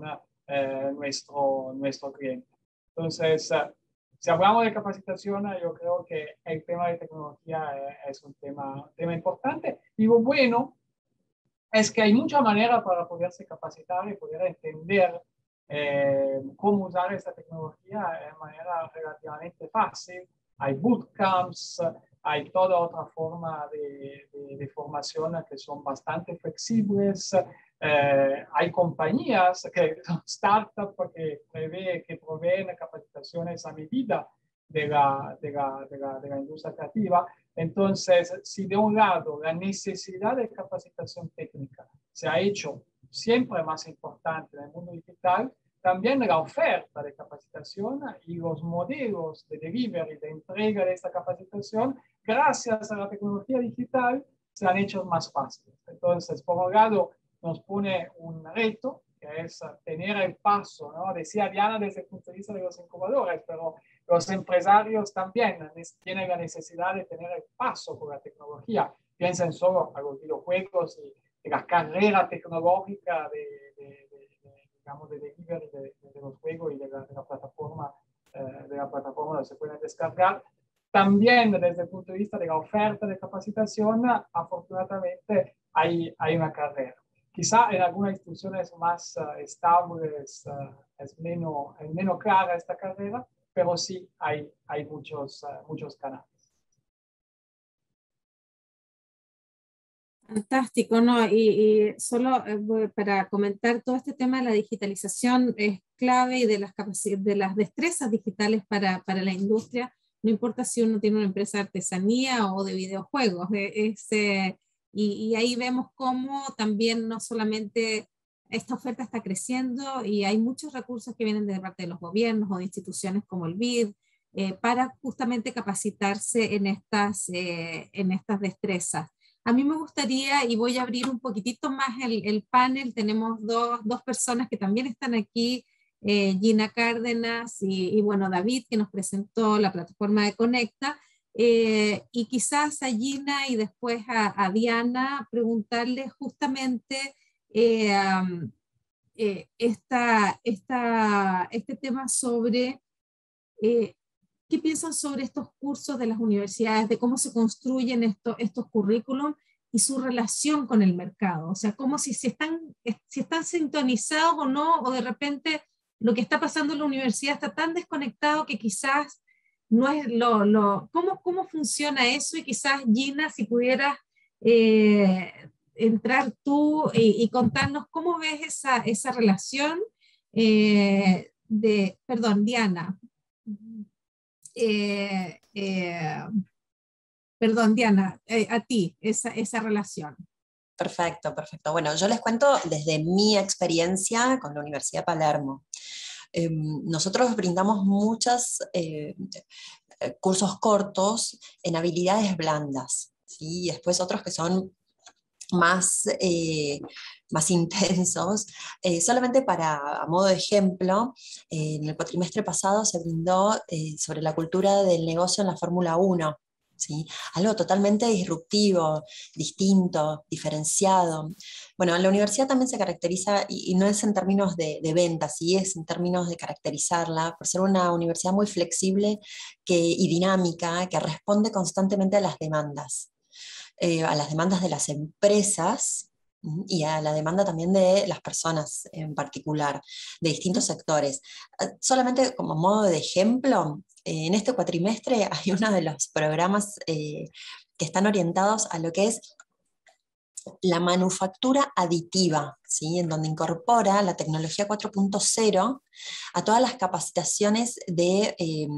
nuestro cliente. Entonces, si hablamos de capacitación, yo creo que el tema de tecnología es un tema importante. Y lo bueno es que hay muchas maneras para poderse capacitar y poder entender cómo usar esta tecnología de manera relativamente fácil. Hay bootcamps, hay toda otra forma de formación que son bastante flexibles. Hay compañías, startups que proveen capacitaciones a medida de la industria creativa. Entonces, si de un lado la necesidad de capacitación técnica se ha hecho siempre más importante en el mundo digital, también la oferta de capacitación y los modelos de delivery, de entrega de esta capacitación, gracias a la tecnología digital, se han hecho más fáciles. Entonces, por un lado, nos pone un reto, que es tener el paso, ¿no? Decía Diana desde el punto de vista de los incubadores, pero los empresarios también tienen la necesidad de tener el paso por la tecnología. Piensen solo a los videojuegos y la carrera tecnológica digamos, de delivery de los juegos y de la plataforma donde se pueden descargar. También desde el punto de vista de la oferta de capacitación, afortunadamente hay una carrera. Quizá en algunas instituciones más estables es menos clara esta carrera, pero sí hay muchos canales. Fantástico, ¿no? Y solo para comentar, todo este tema de la digitalización es clave y de las destrezas digitales para la industria, no importa si uno tiene una empresa de artesanía o de videojuegos, y ahí vemos cómo también no solamente esta oferta está creciendo y hay muchos recursos que vienen de parte de los gobiernos o de instituciones como el BID para justamente capacitarse en estas destrezas. A mí me gustaría, y voy a abrir un poquitito más el panel, tenemos dos personas que también están aquí, Gina Cárdenas y bueno, David, que nos presentó la plataforma de Conecta, y quizás a Gina y después a Diana preguntarle justamente este tema sobre qué piensan sobre estos cursos de las universidades, de cómo se construyen estos currículums y su relación con el mercado. O sea, como si están sintonizados o no, o de repente lo que está pasando en la universidad está tan desconectado que quizás no es ¿cómo funciona eso? Y quizás, Gina, si pudieras entrar tú y contarnos cómo ves esa relación perdón, Diana. Perdón, Diana, a ti, esa relación. Perfecto, perfecto. Bueno, yo les cuento desde mi experiencia con la Universidad de Palermo. Nosotros brindamos muchos cursos cortos en habilidades blandas, ¿sí? Y después otros que son más intensos. Solamente a modo de ejemplo, en el cuatrimestre pasado se brindó sobre la cultura del negocio en la Fórmula 1. ¿Sí? Algo totalmente disruptivo, distinto, diferenciado. Bueno, la universidad también se caracteriza, y no es en términos de venta, ¿sí? Es en términos de caracterizarla, por ser una universidad muy flexible y dinámica, que responde constantemente a las demandas de las empresas y a la demanda también de las personas en particular, de distintos sectores. Solamente como modo de ejemplo, en este cuatrimestre hay uno de los programas que están orientados a lo que es la manufactura aditiva, ¿sí? En donde incorpora la tecnología 4.0 a todas las capacitaciones de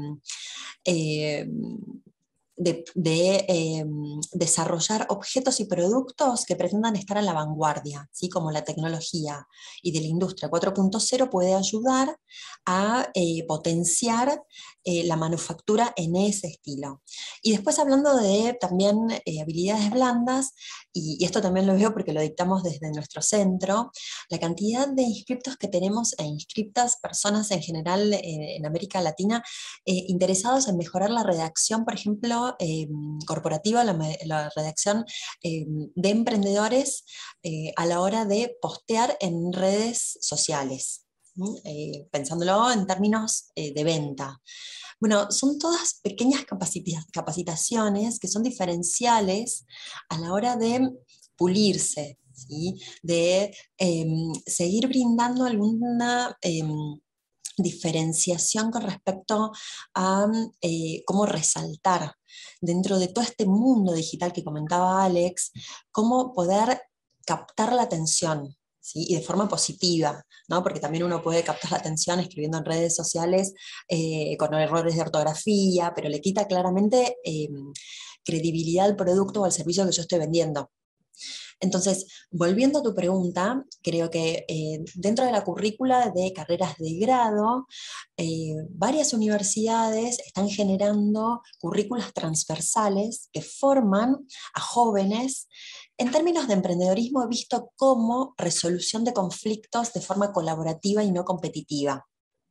desarrollar objetos y productos que pretendan estar a la vanguardia, ¿sí? Como la tecnología y de la industria 4.0 puede ayudar a potenciar la manufactura en ese estilo. Y después hablando de también habilidades blandas, y esto también lo veo porque lo dictamos desde nuestro centro, la cantidad de inscriptos que tenemos e inscriptas, personas en general en América Latina, interesados en mejorar la redacción, por ejemplo, corporativa, la redacción de emprendedores a la hora de postear en redes sociales, pensándolo en términos de venta. Bueno, son todas pequeñas capacitaciones que son diferenciales a la hora de pulirse, ¿sí? De seguir brindando alguna diferenciación con respecto a cómo resaltar dentro de todo este mundo digital que comentaba Alex, cómo poder captar la atención, ¿sí? Y de forma positiva, ¿no? Porque también uno puede captar la atención escribiendo en redes sociales con errores de ortografía, pero le quita claramente credibilidad al producto o al servicio que yo estoy vendiendo. Entonces, volviendo a tu pregunta, creo que dentro de la currícula de carreras de grado, varias universidades están generando currículas transversales que forman a jóvenes en términos de emprendedorismo visto como resolución de conflictos de forma colaborativa y no competitiva.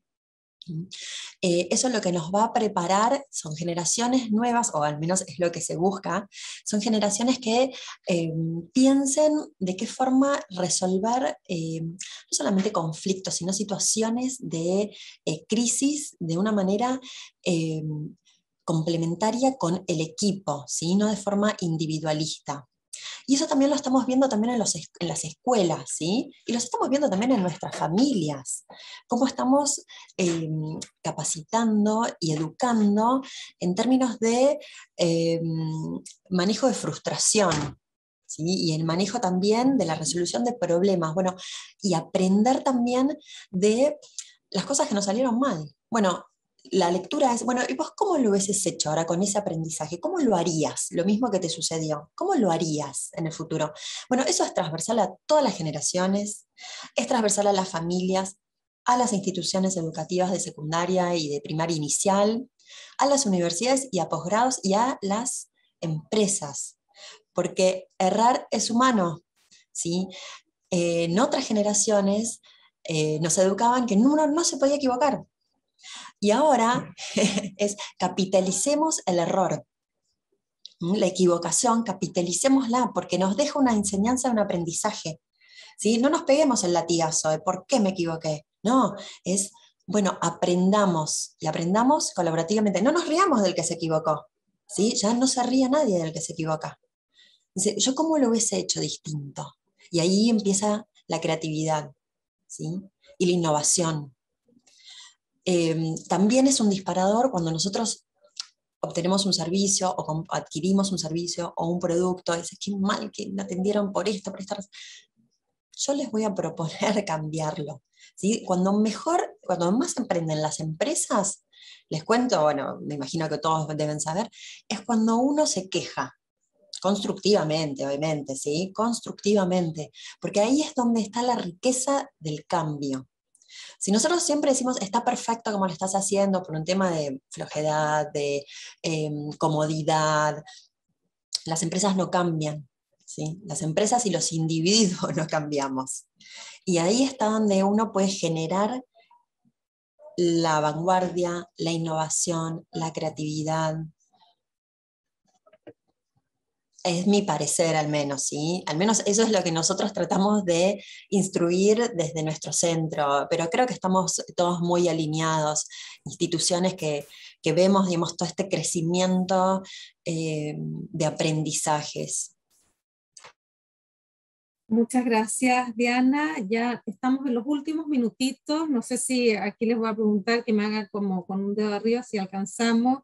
Eso es lo que nos va a preparar, son generaciones nuevas, o al menos es lo que se busca, son generaciones que piensen de qué forma resolver no solamente conflictos, sino situaciones de crisis de una manera complementaria con el equipo, ¿sí? No de forma individualista. Y eso también lo estamos viendo también en las escuelas, ¿sí? Y lo estamos viendo también en nuestras familias. Cómo estamos capacitando y educando en términos de manejo de frustración, ¿sí? Y el manejo también de la resolución de problemas. Bueno, y aprender también de las cosas que nos salieron mal. Bueno, la lectura es, bueno, ¿y vos cómo lo hubieses hecho ahora con ese aprendizaje? ¿Cómo lo harías? Lo mismo que te sucedió. ¿Cómo lo harías en el futuro? Bueno, eso es transversal a todas las generaciones, es transversal a las familias, a las instituciones educativas de secundaria y de primaria inicial, a las universidades y a posgrados y a las empresas. porque errar es humano, ¿sí? En otras generaciones nos educaban que uno no se podía equivocar. Y ahora es capitalicemos el error, la equivocación, capitalicémosla, porque nos deja una enseñanza, un aprendizaje. ¿Sí? No nos peguemos el latigazo de por qué me equivoqué. No, es, bueno, aprendamos, y aprendamos colaborativamente. No nos riamos del que se equivocó, ¿sí? Ya no se ríe nadie del que se equivoca. Dice, ¿yo cómo lo hubiese hecho distinto? Y ahí empieza la creatividad, ¿sí? Y la innovación. También es un disparador cuando nosotros obtenemos un servicio o adquirimos un servicio o un producto, y dices, qué mal que me atendieron por esta razón. Yo les voy a proponer cambiarlo, ¿sí? Cuando más emprenden las empresas, les cuento, bueno, me imagino que todos deben saber, es cuando uno se queja, constructivamente, obviamente, ¿sí? Constructivamente, porque ahí es donde está la riqueza del cambio. Si nosotros siempre decimos, está perfecto como lo estás haciendo, por un tema de flojedad, de comodidad, las empresas no cambian, ¿sí? Las empresas y los individuos no cambiamos. Y ahí está donde uno puede generar la vanguardia, la innovación, la creatividad. Es mi parecer al menos, ¿sí? Al menos eso es lo que nosotros tratamos de instruir desde nuestro centro, pero creo que estamos todos muy alineados, instituciones que vemos, digamos, todo este crecimiento de aprendizajes. Muchas gracias, Diana. Ya estamos en los últimos minutitos. No sé si aquí les voy a preguntar que me hagan como con un dedo arriba si alcanzamos.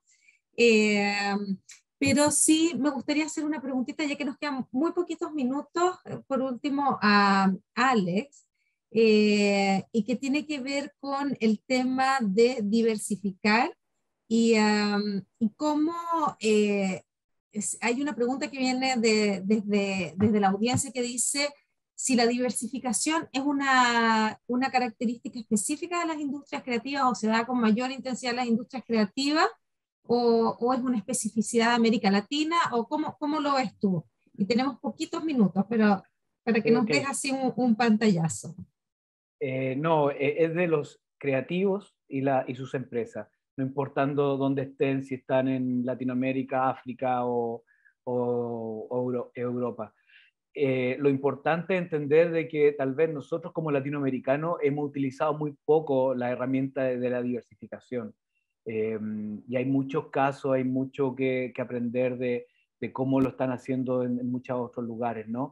Pero sí me gustaría hacer una preguntita, ya que nos quedan muy poquitos minutos, por último a Alex, y que tiene que ver con el tema de diversificar y cómo hay una pregunta que viene desde la audiencia que dice si la diversificación es una característica específica de las industrias creativas o se da con mayor intensidad en las industrias creativas, o es una especificidad de América Latina, o cómo lo ves tú. Y tenemos poquitos minutos, pero para que nos des así un pantallazo. No, es de los creativos y sus empresas, no importando dónde estén, si están en Latinoamérica, África o Europa. Lo importante es entender de que tal vez nosotros como latinoamericanos hemos utilizado muy poco la herramienta de la diversificación. Y hay muchos casos, hay mucho que aprender de cómo lo están haciendo en muchos otros lugares, ¿no?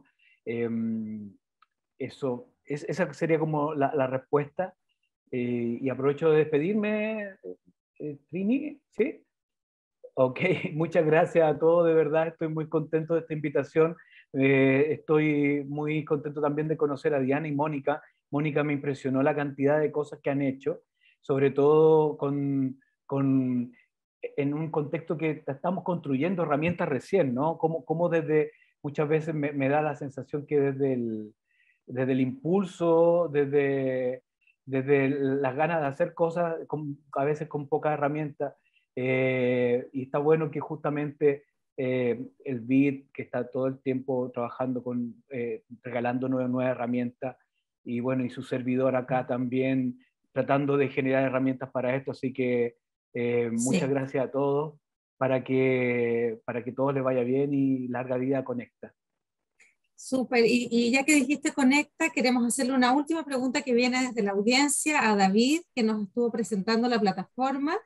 Esa sería como la respuesta. Y aprovecho de despedirme, Trini, ¿sí? Ok, muchas gracias a todos, de verdad estoy muy contento de esta invitación. Estoy muy contento también de conocer a Diana y Mónica. Mónica me impresionó la cantidad de cosas que han hecho, sobre todo en un contexto que estamos construyendo herramientas recién, ¿no? Como muchas veces me da la sensación que desde el impulso, desde las ganas de hacer cosas, a veces con pocas herramientas, y está bueno que justamente el BID, que está todo el tiempo trabajando regalando nuevas herramientas, y bueno, y su servidor acá también tratando de generar herramientas para esto, así que muchas gracias a todos, para que todo les vaya bien y larga vida a Conecta. Súper, y ya que dijiste Conecta, queremos hacerle una última pregunta que viene desde la audiencia a David, que nos estuvo presentando la plataforma,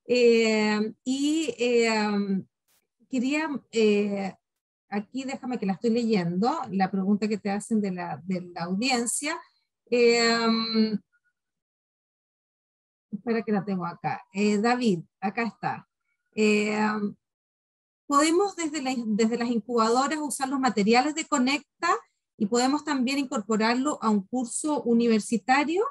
quería, aquí déjame que la estoy leyendo, la pregunta que te hacen de la audiencia. Espera que la tengo acá. David, acá está. Podemos desde las incubadoras usar los materiales de Conecta y podemos también incorporarlo a un curso universitario.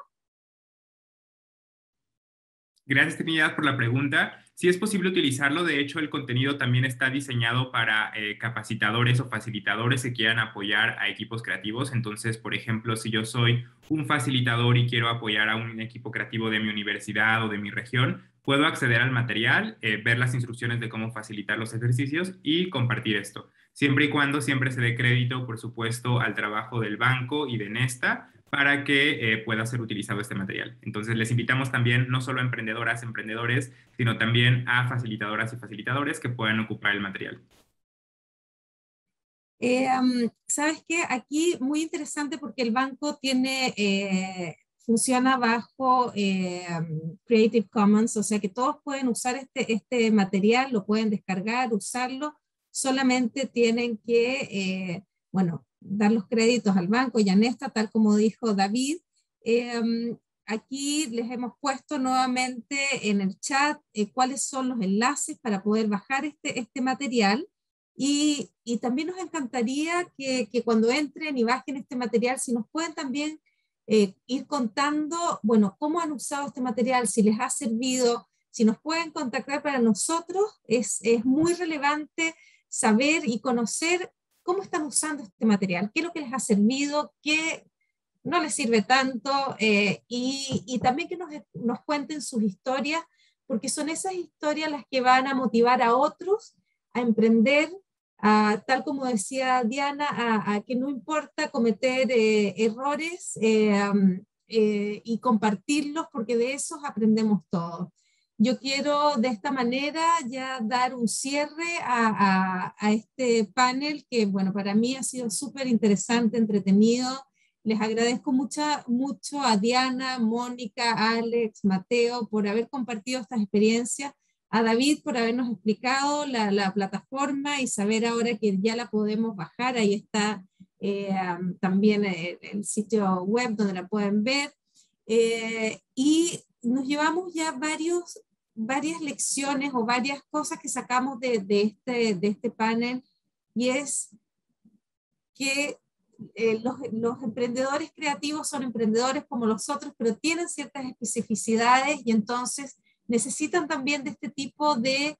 Gracias, Trinidad, por la pregunta. Sí es posible utilizarlo. De hecho, el contenido también está diseñado para capacitadores o facilitadores que quieran apoyar a equipos creativos. Entonces, por ejemplo, si yo soy un facilitador y quiero apoyar a un equipo creativo de mi universidad o de mi región, puedo acceder al material, ver las instrucciones de cómo facilitar los ejercicios y compartir esto. siempre y cuando siempre se dé crédito, por supuesto, al trabajo del banco y de Nesta para que pueda ser utilizado este material. Entonces, les invitamos también no solo a emprendedoras, emprendedores, sino también a facilitadoras y facilitadores que puedan ocupar el material. ¿Sabes qué? Aquí muy interesante porque el banco funciona bajo Creative Commons, o sea que todos pueden usar este material, lo pueden descargar, usarlo, solamente tienen que, dar los créditos al banco y a Nesta, tal como dijo David. Aquí les hemos puesto nuevamente en el chat cuáles son los enlaces para poder bajar este material. Y también nos encantaría que cuando entren y bajen este material, si nos pueden también ir contando, cómo han usado este material, si les ha servido, si nos pueden contactar. Para nosotros es muy relevante saber y conocer cómo están usando este material, qué es lo que les ha servido, qué no les sirve tanto, y también que nos cuenten sus historias, porque son esas historias las que van a motivar a otros a emprender, tal como decía Diana, a que no importa cometer errores y compartirlos, porque de esos aprendemos todos. Yo quiero de esta manera ya dar un cierre a este panel que, para mí ha sido súper interesante, entretenido. Les agradezco mucho a Diana, Mónica, Alex, Mateo por haber compartido estas experiencias, a David por habernos explicado la plataforma y saber ahora que ya la podemos bajar. Ahí está también el sitio web donde la pueden ver. Y nos llevamos ya varias lecciones o varias cosas que sacamos de este panel, y es que los emprendedores creativos son emprendedores como los otros, pero tienen ciertas especificidades y entonces necesitan también de este tipo de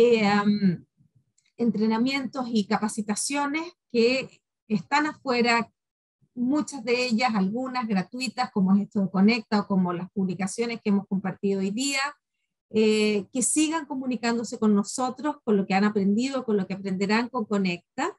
entrenamientos y capacitaciones que están afuera, muchas de ellas, algunas gratuitas, como es esto de Conecta o como las publicaciones que hemos compartido hoy día, que sigan comunicándose con nosotros, con lo que han aprendido, con lo que aprenderán con Conecta,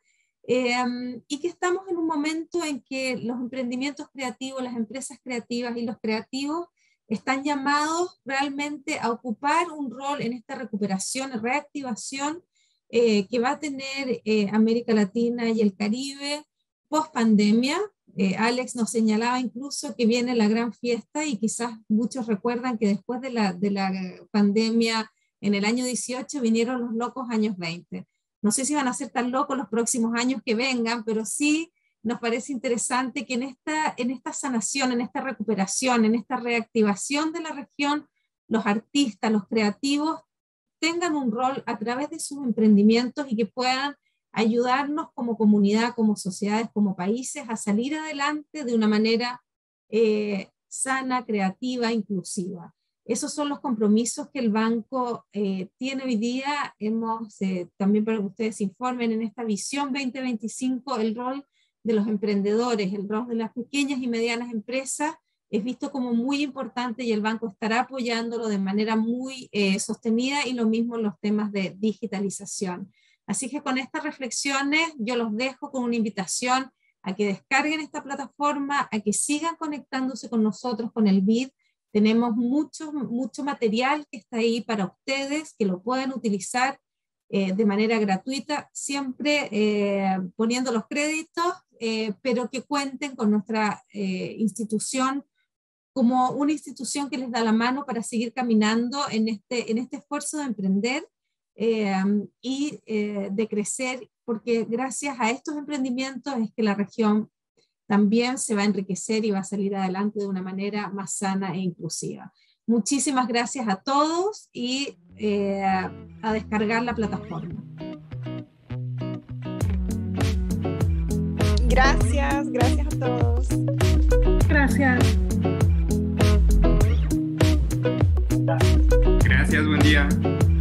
y que estamos en un momento en que los emprendimientos creativos, las empresas creativas y los creativos están llamados realmente a ocupar un rol en esta recuperación, reactivación que va a tener América Latina y el Caribe post pandemia. Alex nos señalaba incluso que viene la gran fiesta, y quizás muchos recuerdan que después de la pandemia en el año 18 vinieron los locos años 20. No sé si van a ser tan locos los próximos años que vengan, pero sí nos parece interesante que en esta sanación, en esta recuperación, en esta reactivación de la región, los artistas, los creativos tengan un rol a través de sus emprendimientos y que puedan ayudarnos como comunidad, como sociedades, como países a salir adelante de una manera sana, creativa, inclusiva. Esos son los compromisos que el banco tiene hoy día. Hemos, también para que ustedes se informen, en esta visión 2025, el rol de los emprendedores, el rol de las pequeñas y medianas empresas es visto como muy importante, y el banco estará apoyándolo de manera muy sostenida, y lo mismo en los temas de digitalización. Así que con estas reflexiones yo los dejo con una invitación a que descarguen esta plataforma, a que sigan conectándose con nosotros, con el BID. Tenemos mucho material que está ahí para ustedes, que lo pueden utilizar de manera gratuita, siempre poniendo los créditos, pero que cuenten con nuestra institución como una institución que les da la mano para seguir caminando en este esfuerzo de emprender y de crecer, porque gracias a estos emprendimientos es que la región también se va a enriquecer y va a salir adelante de una manera más sana e inclusiva. Muchísimas gracias a todos, y a descargar la plataforma. Gracias a todos. Gracias. Gracias, buen día.